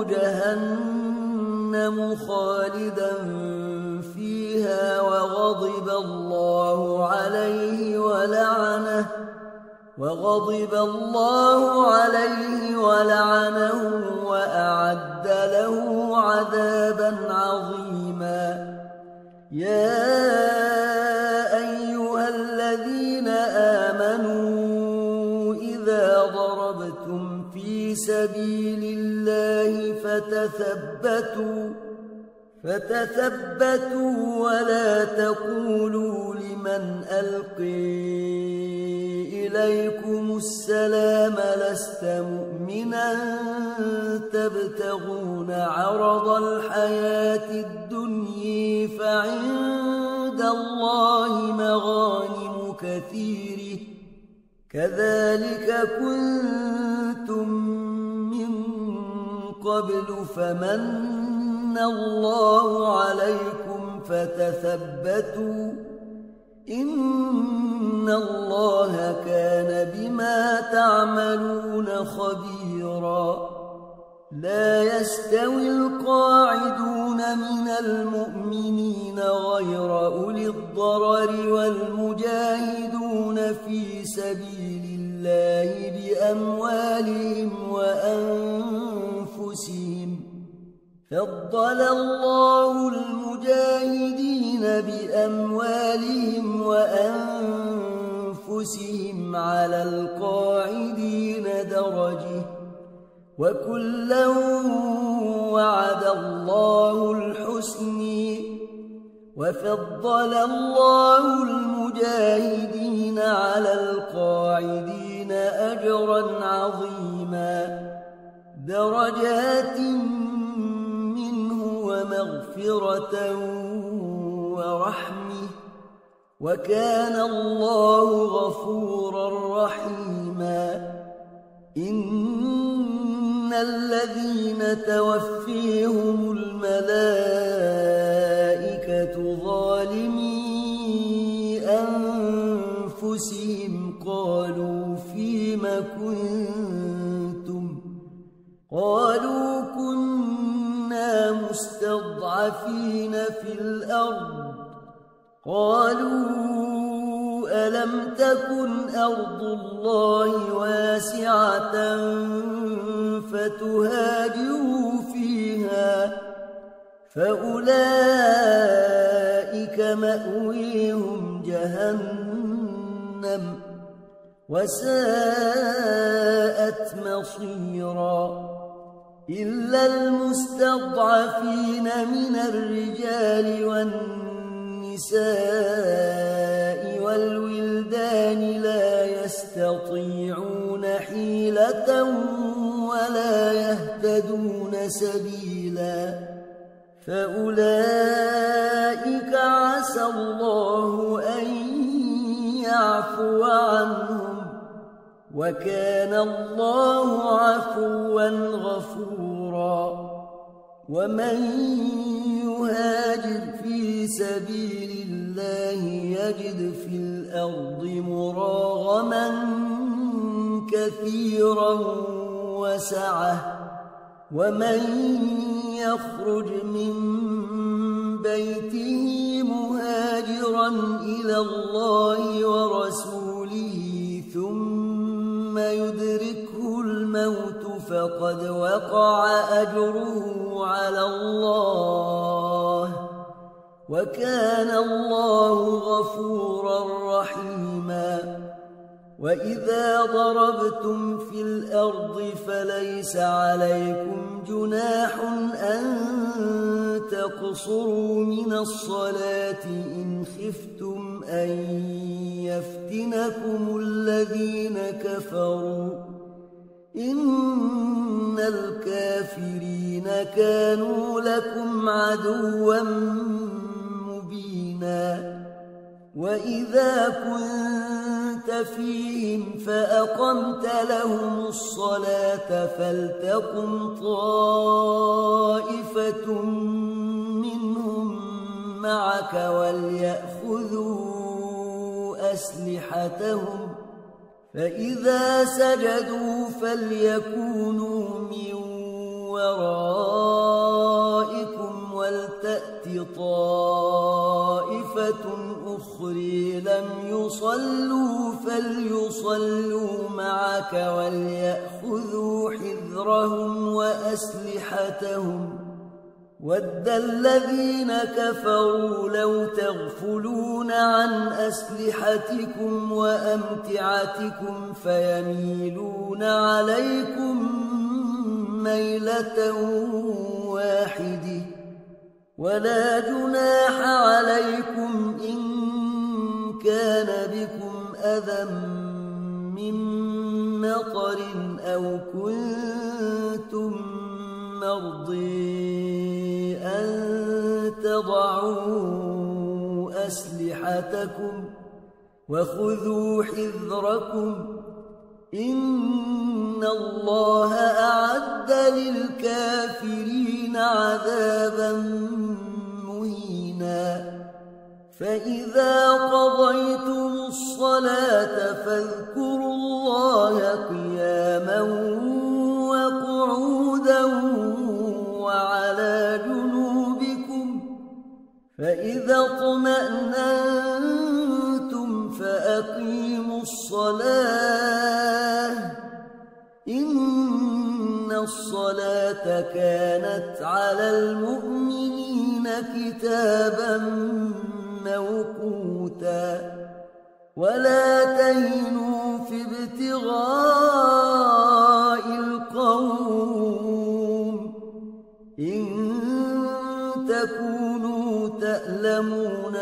جهنم خالدا فيها وغضب الله عليه ولعنه وغضب الله عليه ولعنه وأعد له عذابا عظيما يا أيها الذين آمنوا إذا ضربتم في سبيل الله فتثبتوا فتثبتوا ولا تقولوا لمن ألقي إليكم السلام لست مؤمنا تبتغون عرض الحياة الدنيا فعند الله مغانم كثيرة كذلك كنتم من قبل فمن الله عليكم فتثبتوا إن الله كان بما تعملون خبيرا لا يستوي القاعدون من المؤمنين غير أولي الضرر والمجاهدون في سبيل الله بأموالهم وأنفسهم فضل الله المجاهدين بأموالهم وأنفسهم على القاعدين درجة وكلا وعد الله الحسنى وفضل الله المجاهدين على القاعدين أجرا عظيما درجات ومغفرة ورحمة وكان الله غفورا رحيما إن الذين توفيهم الملائكة ظالمي أنفسهم قالوا فيم كنتم قالوا كنا مستضعفين في الأرض قالوا ألم تكن أرض الله واسعة فتهاجروا فيها فأولئك مأويهم جهنم وساءت مصيرا إلا المستضعفين من الرجال والنساء والولدان لا يستطيعون حيلة ولا يهتدون سبيلا فأولئك عسى الله أن يعفو عنهم وكان الله عفوا غفورا ومن يهاجر في سبيل الله يجد في الأرض مراغما كثيرا وسعة ومن يخرج من بيته مهاجرا إلى الله ورسوله ثم يدركه الموت فقد وقع أجره على الله وكان الله غفورا رحيما وإذا ضربتم في الأرض فليس عليكم جناح أن تقصروا من الصلاة إن خفتم أن يفتنكم الذين كفروا إن الكافرين كانوا لكم عدوا مبينا وإذا كنت فيهم فأقمت لهم الصلاة فلتقم طائفة منهم معك وليأخذوا أسلحتهم فإذا سجدوا فليكونوا من ورائكم ولتأت طائفة أخرى لم يصلوا فليصلوا معك وليأخذوا حذرهم وأسلحتهم ود الذين كفروا لو تغفلون عن أسلحتكم وأمتعتكم فيميلون عليكم ميلة واحدة ولا جناح عليكم إن كان بكم أذى من مطر أو كنتم مرضي أن تضعوا أسلحتكم وخذوا حذركم إن الله أعد للكافرين عذابا مهينا فإذا قضيتم الصلاة فاذكروا الله قياما وقعودا وعلى جنوبكم فإذا اطمأننتم فأقيموا الصلاة إن الصلاة كانت على المؤمنين كتابا موقوتا ولا تهنوا في ابتغاء القوم إن تكونوا تألمون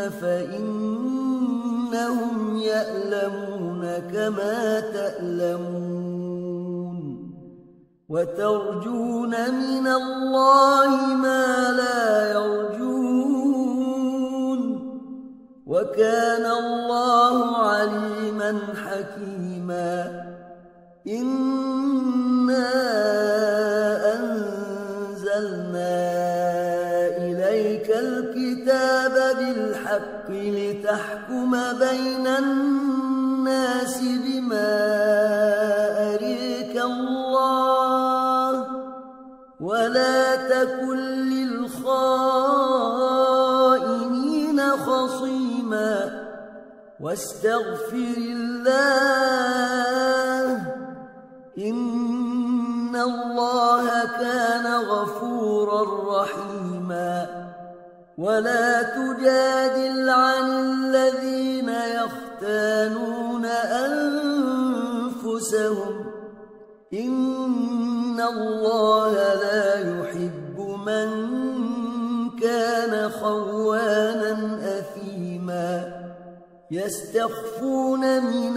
فإنهم يألمون كما تألمون وترجون من الله ما لا يرجون وكان الله عليما حكيما إنا أنزلنا إليك الكتاب بالحق لتحكم بين الناس بما أريك الله ولا تكن للخائنين خصيما واستغفر الله إن الله كان غفورا رحيما ولا تجادل عن الذين يختانون أنفسهم إن الله لا يحب من كان خوانا أثيما يستخفون من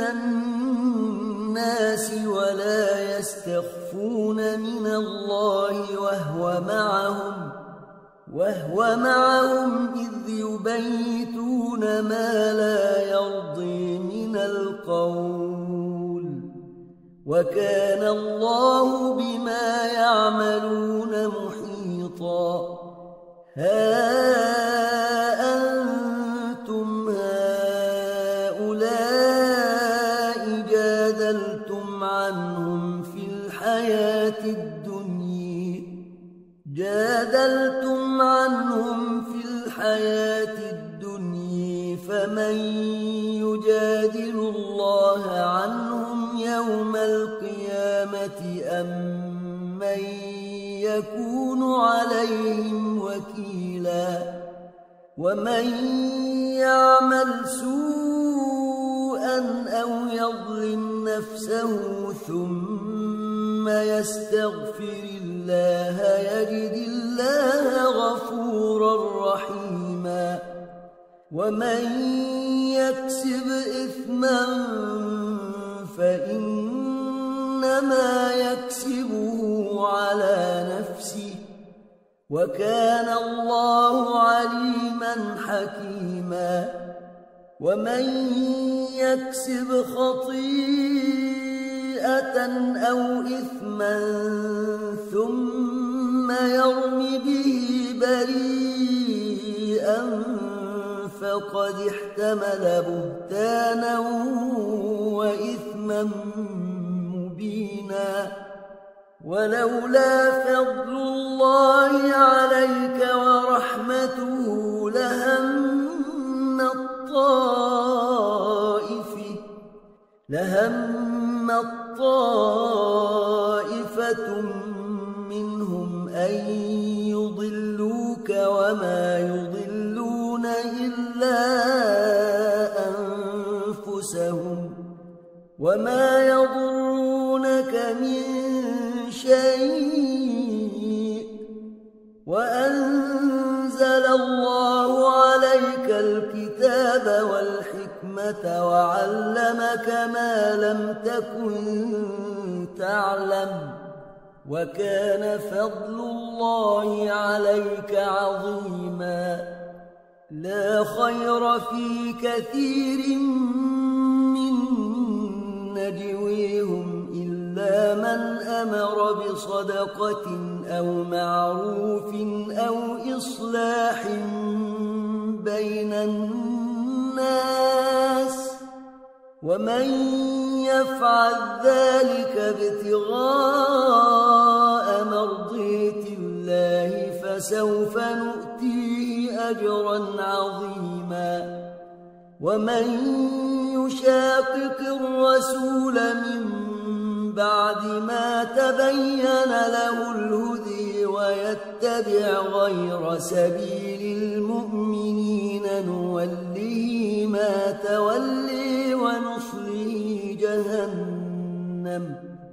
الناس ولا يستخفون من الله وهو معهم وهو معهم إذ يبيتون ما لا يرضي من القول وكان الله بما يعملون محيطا ها أنتم هؤلاء جادلتم عنهم في الحياة الدنيا جادلتم عنهم في الحياة الدنيا فمن يجادل الله عنهم يوم القيامة أم من يكون عليهم وكيلا ومن يعمل سوءا أو يظلم نفسه ثم يستغفر الله يجد الله غفورا رحيما ومن يكسب إثما فإنما يكسبه على نفسه وكان الله عليما حكيما ومن يكسب خطيئة أو إثما ثم يرم به بريئا فقد احتمل بهتانا وإثما مبينا ولولا فضل الله عليك ورحمته لهم الطائفة لهم الطائفة منهم أن يضلوا إلا أنفسهم وما يضرونك من شيء وأنزل الله عليك الكتاب والحكمة وعلمك ما لم تكن تعلم وكان فضل الله عليك عظيما لا خير في كثير من نجويهم إلا من أمر بصدقة أو معروف أو إصلاح بين الناس ومن يفعل ذلك ابتغاء مرضية الله فسوف نؤتيه أجرا عظيما ومن يشاقق الرسول من بعد ما تبين له الهدي ويتبع غير سبيل المؤمنين نوله ما تولي ونصله جهنم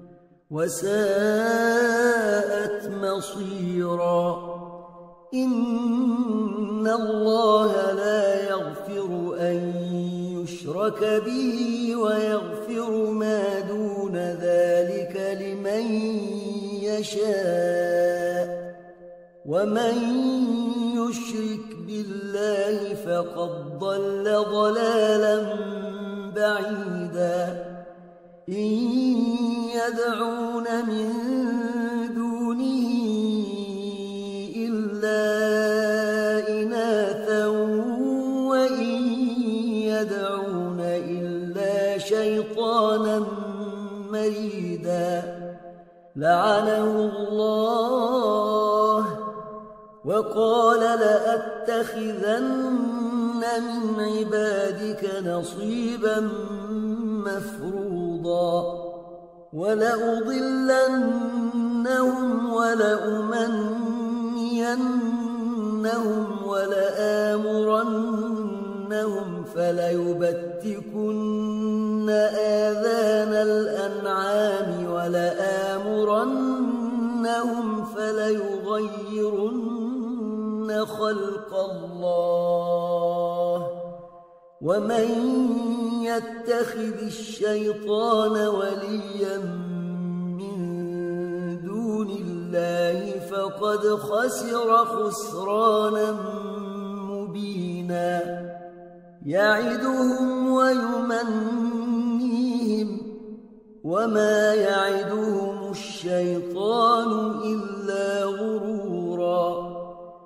وساءت مصيرا إن الله لا يغفر أن يشرك به ويغفر ما دون ذلك لمن يشاء ومن يشرك بالله فقد ضل ضلالا بعيدا إن يدعون من دونه إلا إناثا وإن يدعون إلا شيطانا مريدا لعنه الله وقال لأتخذن من عبادك نصيبا مفروضا ولأضلنهم ولأمنينهم ولآمرنهم فليبتكن آذان الأنعام ولآمرنهم فليغيرن خلق الله ومن يتخذ الشيطان وليا من دون الله فقد خسر خسرانا مبينا يعدهم ويمنيهم وما يعدهم الشيطان إلا غرورا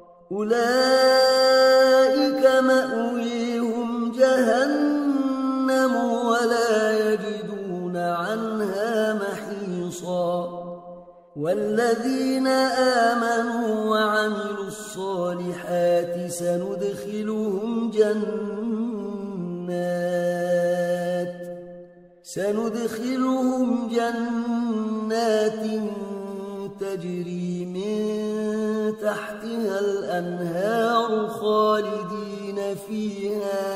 أولئك مأويهم جهنم ولا يجدون عنها محيصا والذين آمنوا وعملوا الصالحات سندخلهم جنات سندخلهم جنات تجري من تحتها الأنهار خالدين فيها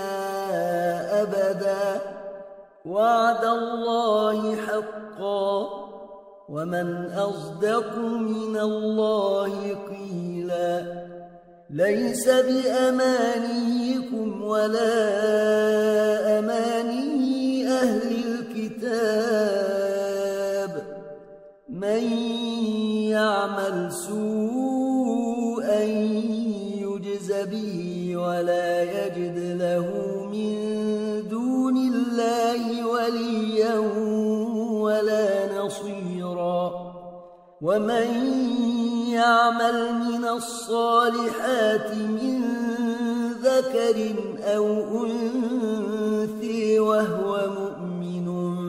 أبدا وعد الله حقا ومن أصدق من الله قيلا ليس بأمانيكم ولا أماني أهل الكتاب من يعمل سوءا يجز به ولا يجد له من دون الله وليا ولا نصيرا ومن يعمل من الصالحات من ذكر أو أنثى وهو مؤمن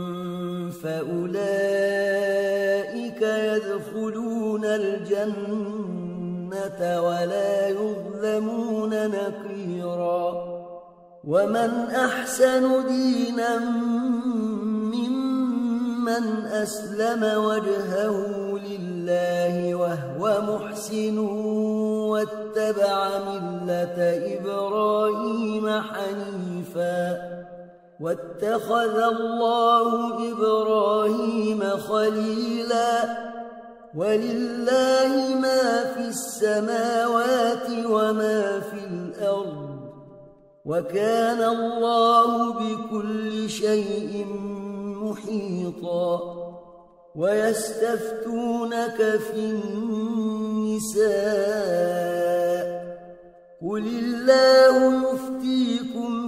فأولئك يدخلون الجنة ولا يظلمون نقيرا ومن أحسن دينا ممن أسلم وجهه لله وهو محسن واتبع ملة إبراهيم حنيفا واتخذ الله إبراهيم خليلا ولله ما في السماوات وما في الأرض وكان الله بكل شيء محيطا ويستفتونك في النساء قل الله يفتيكم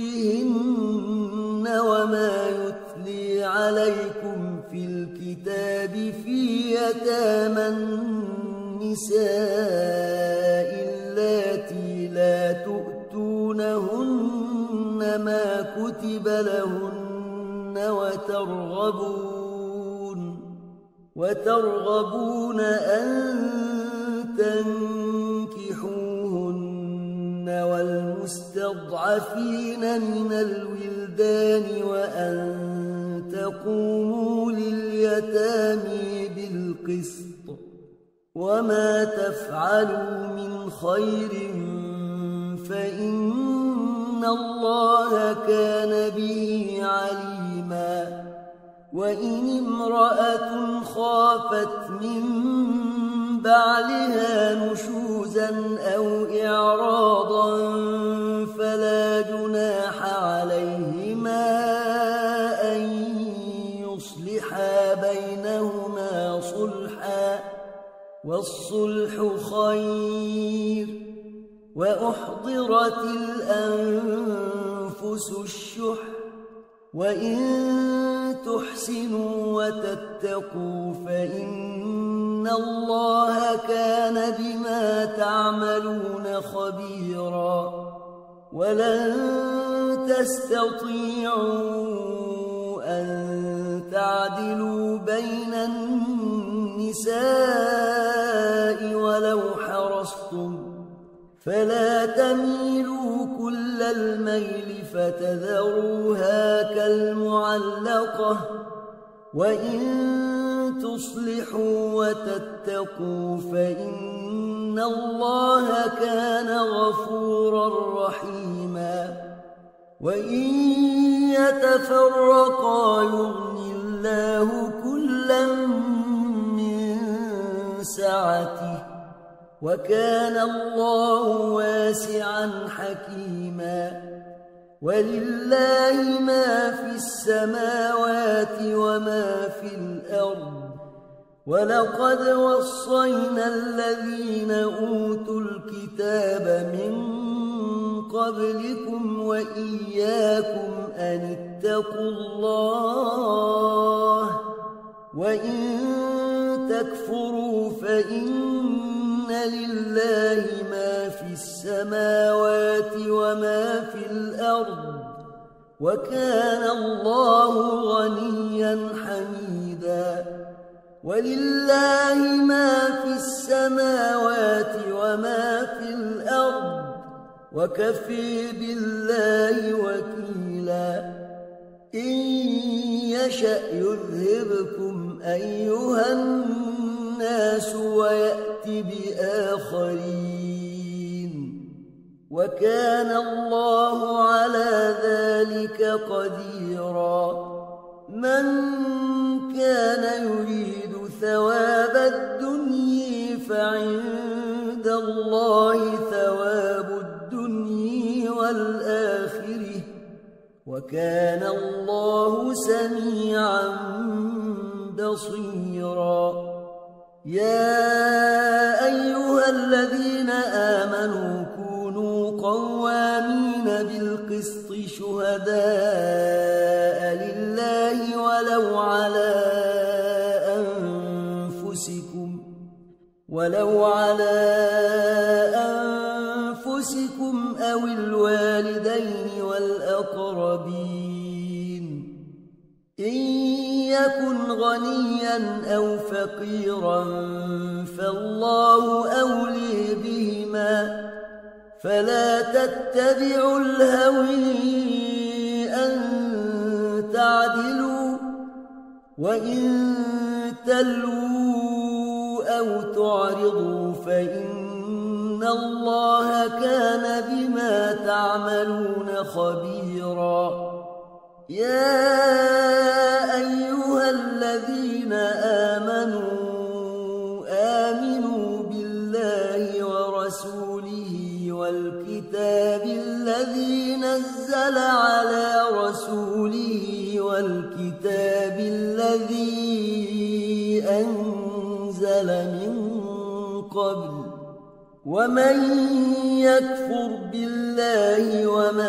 فيهن وما يتلي عليكم في الكتاب في يتامى النساء اللاتي لا تؤتونهن ما كتب لهن وترغبون وترغبون أن تنكحوهن والمستضعفين من الولدان وأن تقوموا لليتامى بالقسط وما تفعلوا من خير فإن الله كان به عليما وإن امرأة خافت من بعلها نشوزا أو إعراضا فلا جناح عليهما أن يصلحا بينهما صلحا والصلح خير وأحضرت الأنفس الشح وإن تحسنوا وتتقوا فإن الله كان بما تعملون خبيرا ولن تستطيعوا أن تعدلوا بين النساء ولو حرصتم فلا تميلوا كل الميل فتذروها كالمعلقة وإن تصلحوا وتتقوا فإن الله كان غفورا رحيما وإن يتفرقا يغن الله كلا من سعته وكان الله واسعا حكيما ولله ما في السماوات وما في الأرض ولقد وصينا الذين أوتوا الكتاب من قبلكم وإياكم أن اتقوا الله وإن تكفروا فإن لله ما في السماوات وما في الأرض وكان الله غنيا حميدا ولله ما في السماوات وما في الأرض وكفي بالله وكيلا إن يشأ يذهبكم أيها الناس ويأتي بآخرين وكان الله على ذلك قديرا من كان يريد ثواب الدنيا فعند الله ثواب الدنيا والآخرة وكان الله سميعا بصيرا يا أيها الذين آمنوا كونوا قوامين بالقسط شهداء لله ولو على أنفسكم ولو على أنفسكم أو الوالدين والأقربين إن يكن غنيا أو فقيرا فالله أولي بهما فلا تتبعوا الهوي أن تعدلوا وإن تلووا أو تعرضوا فإن إن الله كان بما تعملون خبيرا. يا أيها الذين آمنوا آمنوا بالله ورسوله والكتاب الذي نزل على رسوله والكتاب الذي أنزل من قبل، ومن يكفر بالله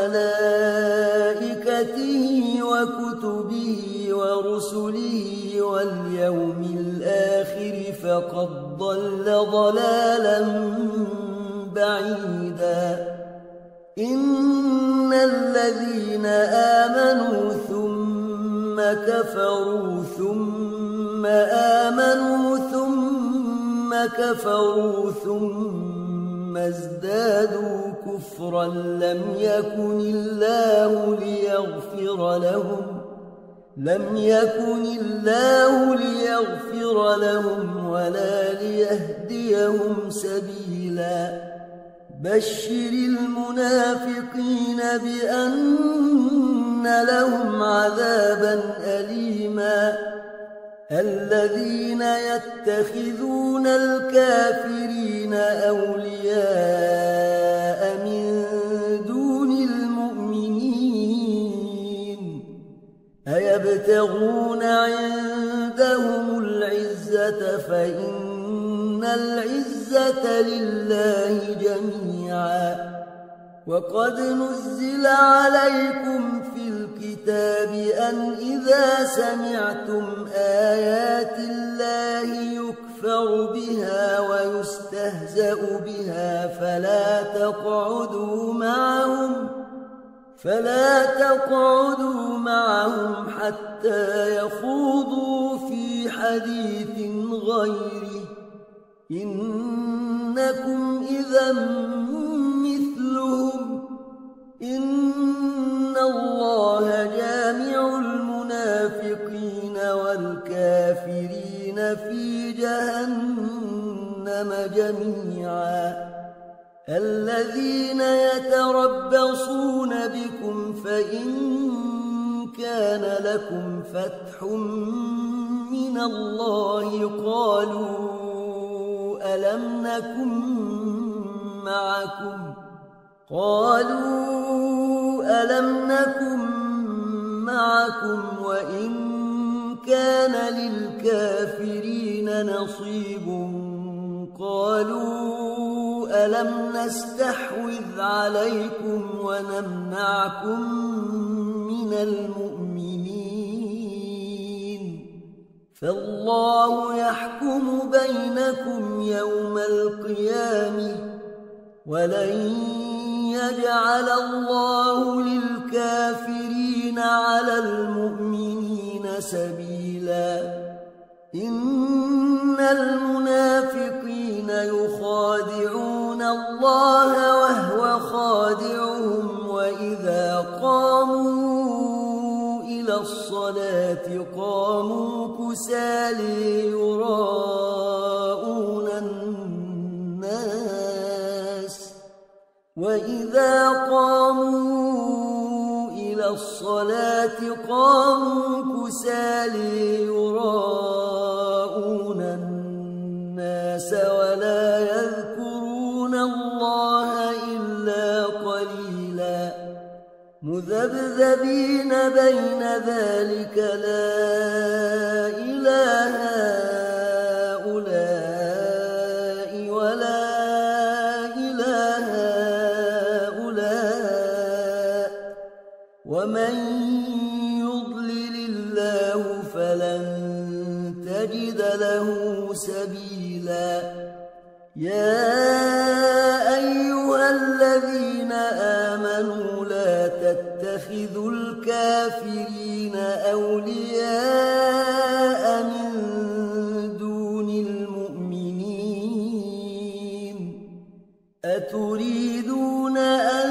وملائكته وكتبه ورسله واليوم الآخر فقد ضل ضلالا بعيدا. إن الذين آمنوا ثم كفروا ثم آمنوا ثم كفروا ثم ازدادوا كفرا لم يكن الله ليغفر لهم لم يكن الله ليغفر لهم ولا ليهديهم سبيلا. بشر المنافقين بأن لهم عذابا أليما. الذين يتخذون الكافرين أولياء من دون المؤمنين أيبتغون عندهم العزة فإن العزة لله جميعا. وقد نزل عليكم في الكتاب أن إذا سمعتم آيات الله يكفر بها ويستهزأ بها فلا تقعدوا معهم فلا تقعدوا معهم حتى يخوضوا في حديث غيره إنكم إذا مثلهم. إن الله جامع المنافقين والكافرين في جهنم جميعا. الذين يتربصون بكم فإن كان لكم فتح من الله قالوا ألم نكن معكم قالوا ألم نكن معكم وإن كان للكافرين نصيب قالوا ألم نستحوذ عليكم ونمنعكم من المؤمنين فالله يحكم بينكم يوم القيامة ولن يجعل الله للكافرين على المؤمنين سبيلا. إن المنافقين يخادعون الله وهو خادعهم وإذا قاموا إلى الصلاة قاموا كسالى يراءون الناس وإذا قاموا إلى الصلاة قاموا كسالى يراءون الناس ولا يذكرون الله إلا قليلا. مذبذبين بين ذلك لا إله هؤلاء ولا إله هؤلاء ومن يضلل الله فلن تجد له سبيلا. يا أيها الذين آمنوا لا تتخذوا الكافرين أولياء من دون المؤمنين أتريدون أن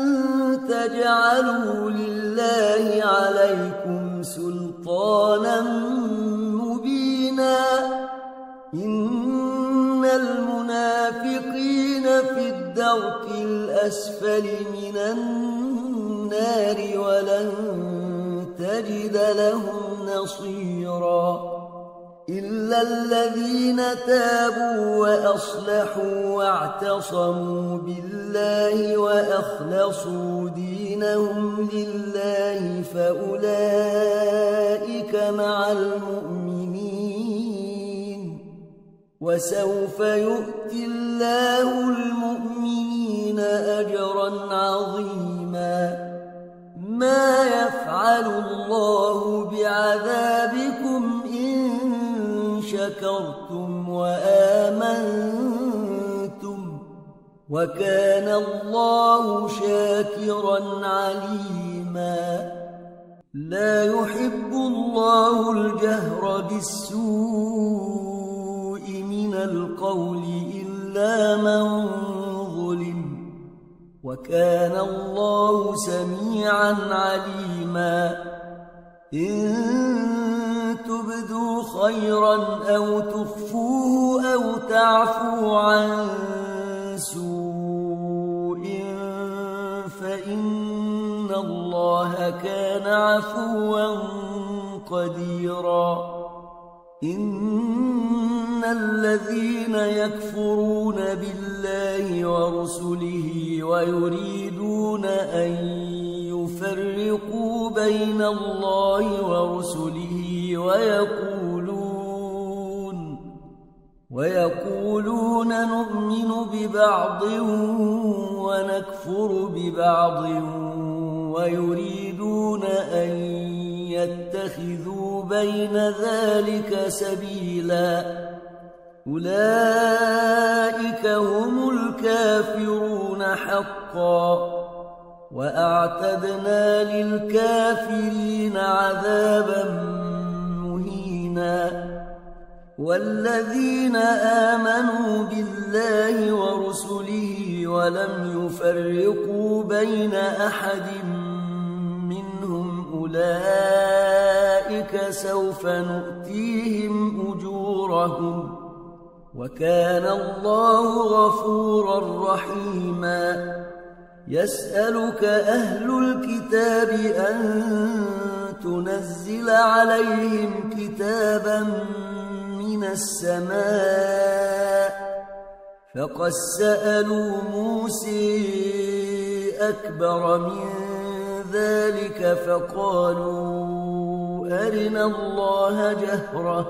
تجعلوا لله عليكم سلطانا مبينا. إن المنافقين في الدرك الأسفل من النار ولن تجد لهم نصيرا إلا الذين تابوا وأصلحوا واعتصموا بالله وأخلصوا دينهم لله فأولئك مع المؤمنين وسوف يؤتي الله المؤمنين أجرا عظيما ما يفعل الله بعذابكم إن شكرتم وآمنتم وكان الله شاكرا عليما لا يحب الله الجهر بالسوء من القول إلا من ظلم وكان الله سميعا عليما إن تبدوا خيرا أو تخفوه أو تعفو عن سوء فإن الله كان عفوا قديرا إن الذين يكفرون بالله ورسله ويريدون أن يفرقوا بين الله ورسله ويقولون ويقولون نؤمن ببعض ونكفر ببعض ويريدون أن يتخذوا بين ذلك سبيلا أولئك هم الكافرون حقا وأعتدنا للكافرين عذابا مهينا والذين آمنوا بالله ورسله ولم يفرقوا بين أحد منهم أولئك سوف نؤتيهم أجورهم وكان الله غفورا رحيما يسألك أهل الكتاب أن تنزل عليهم كتابا من السماء فقد سألوا موسى أكبر من ذلك فقالوا أرنا الله جهرة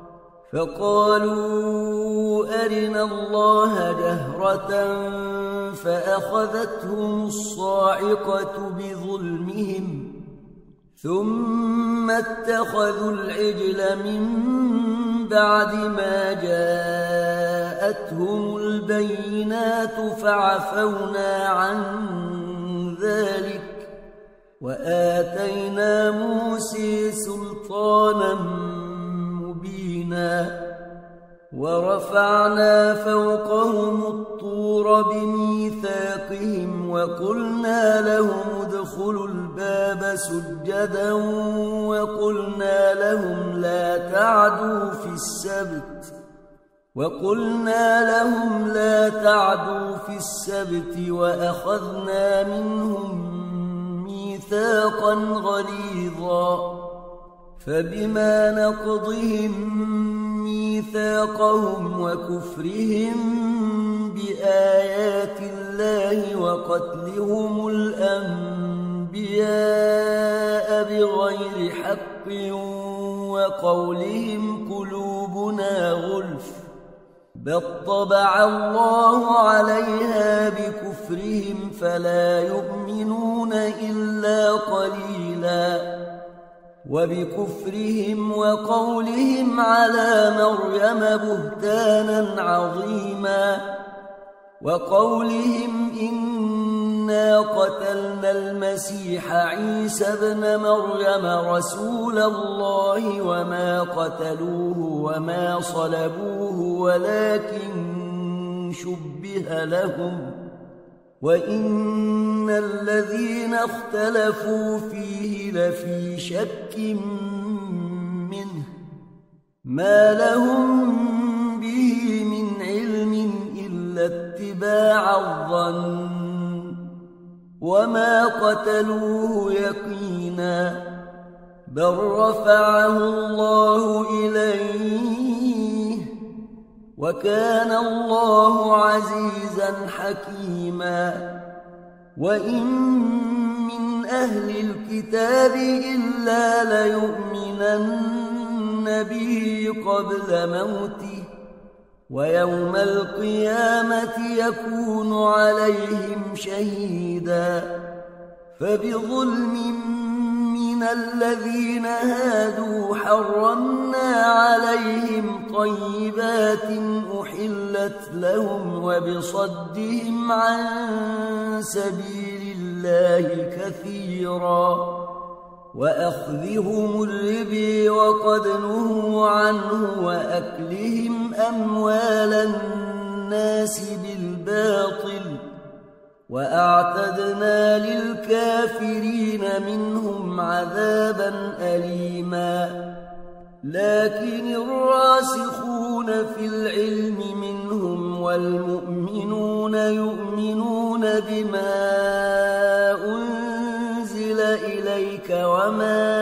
فقالوا أرنا الله جهرة فأخذتهم الصاعقة بظلمهم ثم اتخذوا العجل من بعد ما جاءتهم البينات فعفونا عن ذلك وآتينا موسى سلطانا مبينا ورفعنا فوقهم الطور بميثاقهم وقلنا لهم ادخلوا الباب سجدا وقلنا لهم لا تعدوا في السبت وقلنا لهم لا تعدوا في السبت وأخذنا منهم ميثاقا غليظا فبما نقضهم ميثاقهم وكفرهم بآيات الله وقتلهم الأنبياء بغير حق وقولهم قلوبنا غلف بل طبع الله عليها بكفرهم فلا يؤمنون إلا قليلا وبكفرهم وقولهم على مريم بهتانا عظيما وقولهم إنا قتلنا المسيح عيسى ابن مريم رسول الله وما قتلوه وما صلبوه ولكن شبه لهم وإن الذين اختلفوا فيه لفي شك منه ما لهم به من علم إلا اتباع اتباع الظن وما قتلوه يقينا بل رفعه الله إليه وكان الله عزيزا حكيما وإن من أهل الكتاب إلا ليؤمنن به قبل موته ويوم القيامة يكون عليهم شهيدا فبظلم من الذين هادوا حرمنا عليهم طيبات أحلت لهم وبصدهم عن سبيل الله كثيرا وأخذهم الربا وقد نهوا عنه وأكلهم أموال الناس بالباطل وأعتدنا للكافرين منهم عذابا أليما لكن الراسخون في العلم منهم والمؤمنون يؤمنون بما أنزل إليك وما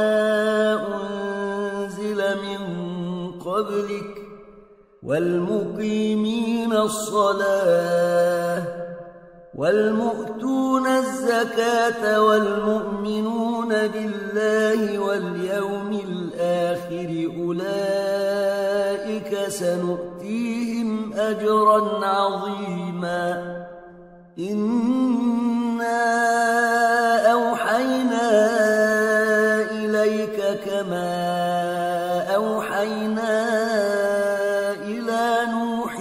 أنزل من قبلك والمقيمين الصلاة والمؤتون الزكاة والمؤمنون بالله واليوم الآخر أولئك سنؤتيهم أجرا عظيما إنا أوحينا إليك كما أوحينا إلى نوح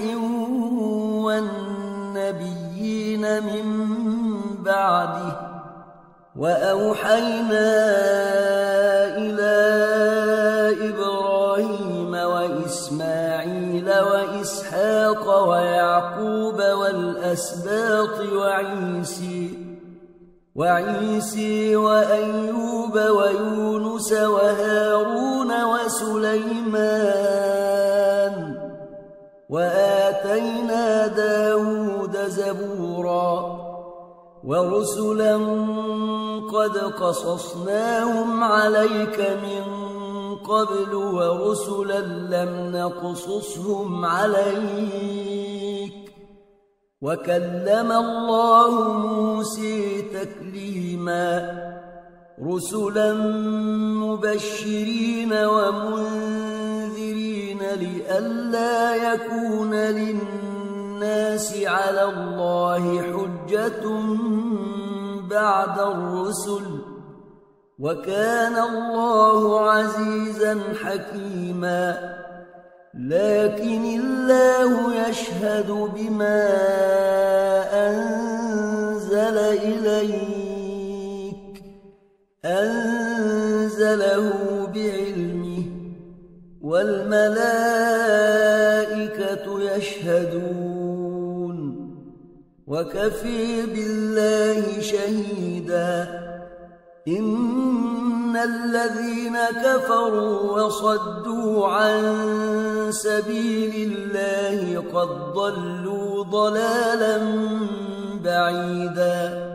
والنبيين من بعده وأوحينا إلى إبراهيم وإسماعيل وإسحاق ويعقوب والأسباط وعيسى وعيسى وأيوب ويونس وهارون وسليمان وآتينا داود زبورا ورسلا قد قصصناهم عليك من قبل ورسلا لم نقصصهم عليك وكلم الله موسى تكليما رسلا مبشرين ومنذرين لئلا يكون للناس على الله حجة بعد الرسل وكان الله عزيزا حكيما لكن الله يشهد بما أنزل إليك أنزله بعلمه والملائكة يشهدون وكفي بالله شهيدا إن الذين كفروا وصدوا عن سبيل الله قد ضلوا ضلالا بعيدا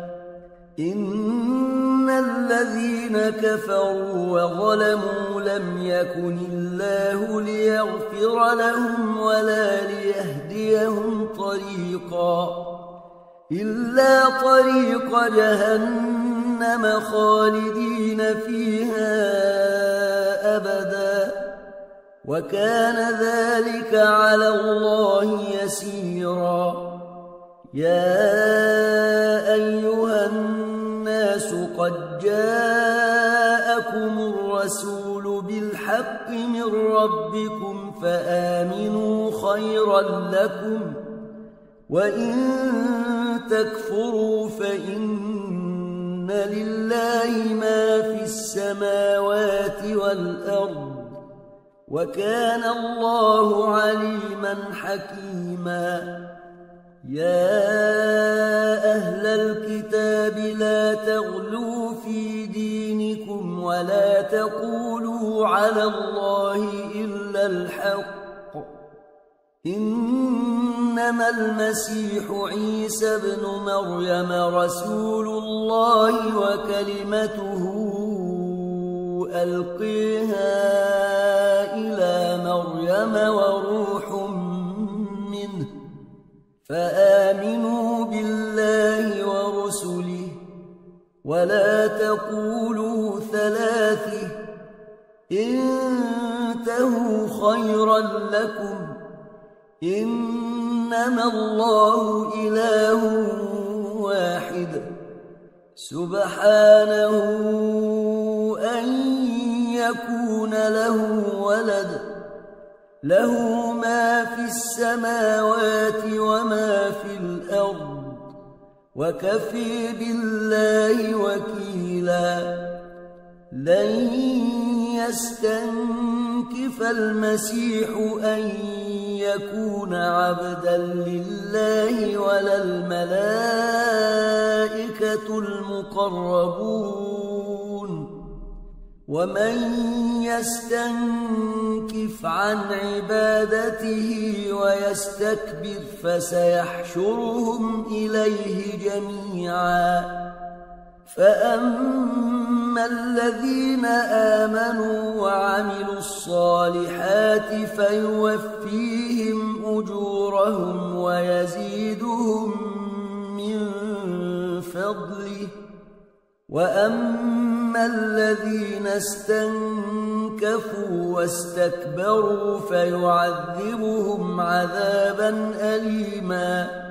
إن الذين كفروا وظلموا لم يكن الله ليغفر لهم ولا ليهديهم طريقا إلا طريق جهنم خالدين فيها أبدا وكان ذلك على الله يسيرا يا أيها الناس قد جاءكم الرسول بالحق من ربكم فآمنوا خيرا لكم وإن تكفروا فإن لله ما في السماوات والأرض وكان الله عليما حكيما يا أهل الكتاب لا تغلوا في دينكم ولا تقولوا على الله إلا الحق إن إنما المسيح عيسى ابن مريم رسول الله وكلمته ألقيها إلى مريم وروح منه فآمنوا بالله ورسله ولا تقولوا ثلاثة انتهوا خيرا لكم إنما الله إله واحد سبحانه أن يكون له ولد له ما في السماوات وما في الأرض وكفي بالله وكيلا لن يستنكف المسيح أن يكون عبدا لله ولا الملائكة المقربون ومن يستنكف عن عبادته ويستكبر فسيحشرهم إليه جميعا فأما الذين آمنوا وعملوا الصالحات فيوفيهم أجورهم ويزيدهم من فضله وأما الذين استنكفوا واستكبروا فيعذبهم عذابا أليما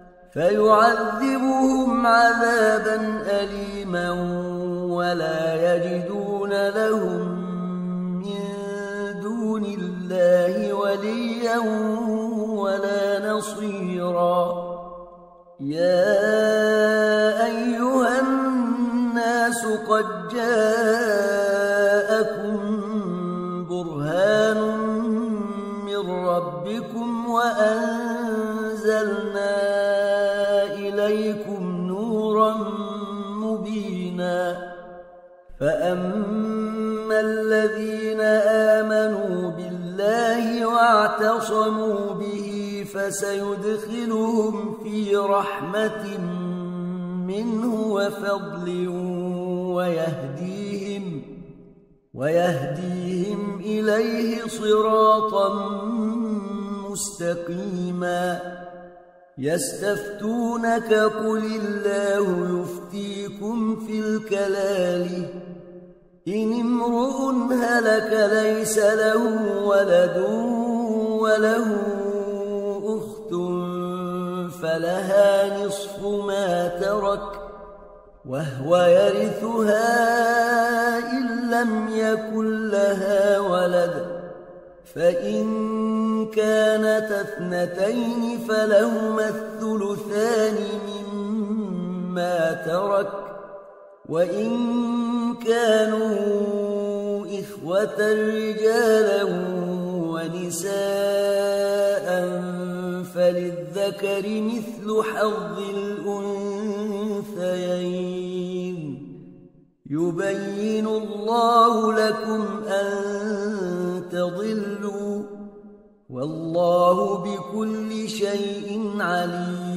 فيعذبهم عذابا أليما ولا يجدون لهم من دون الله وليا ولا نصيرا يا أيها الناس قد جاءكم برهان من ربكم وأنزلنا إليكم نورا مبينا فأما الذين آمنوا بالله واعتصموا به فسيدخلهم في رحمة منه وفضل ويهديهم ويهديهم إليه صراطا مستقيما يستفتونك قل الله يفتيكم في الكلالة إن امرؤ هلك ليس له ولد وله أخت فلها نصف ما ترك وهو يرثها إن لم يكن لها ولد فإن كانت اثنتين فلهما الثلثان مما ترك وإن كانوا إخوة رجالا ونساء فللذكر مثل حظ الأنثيين يبين الله لكم أن تضلوا والله بكل شيء عليم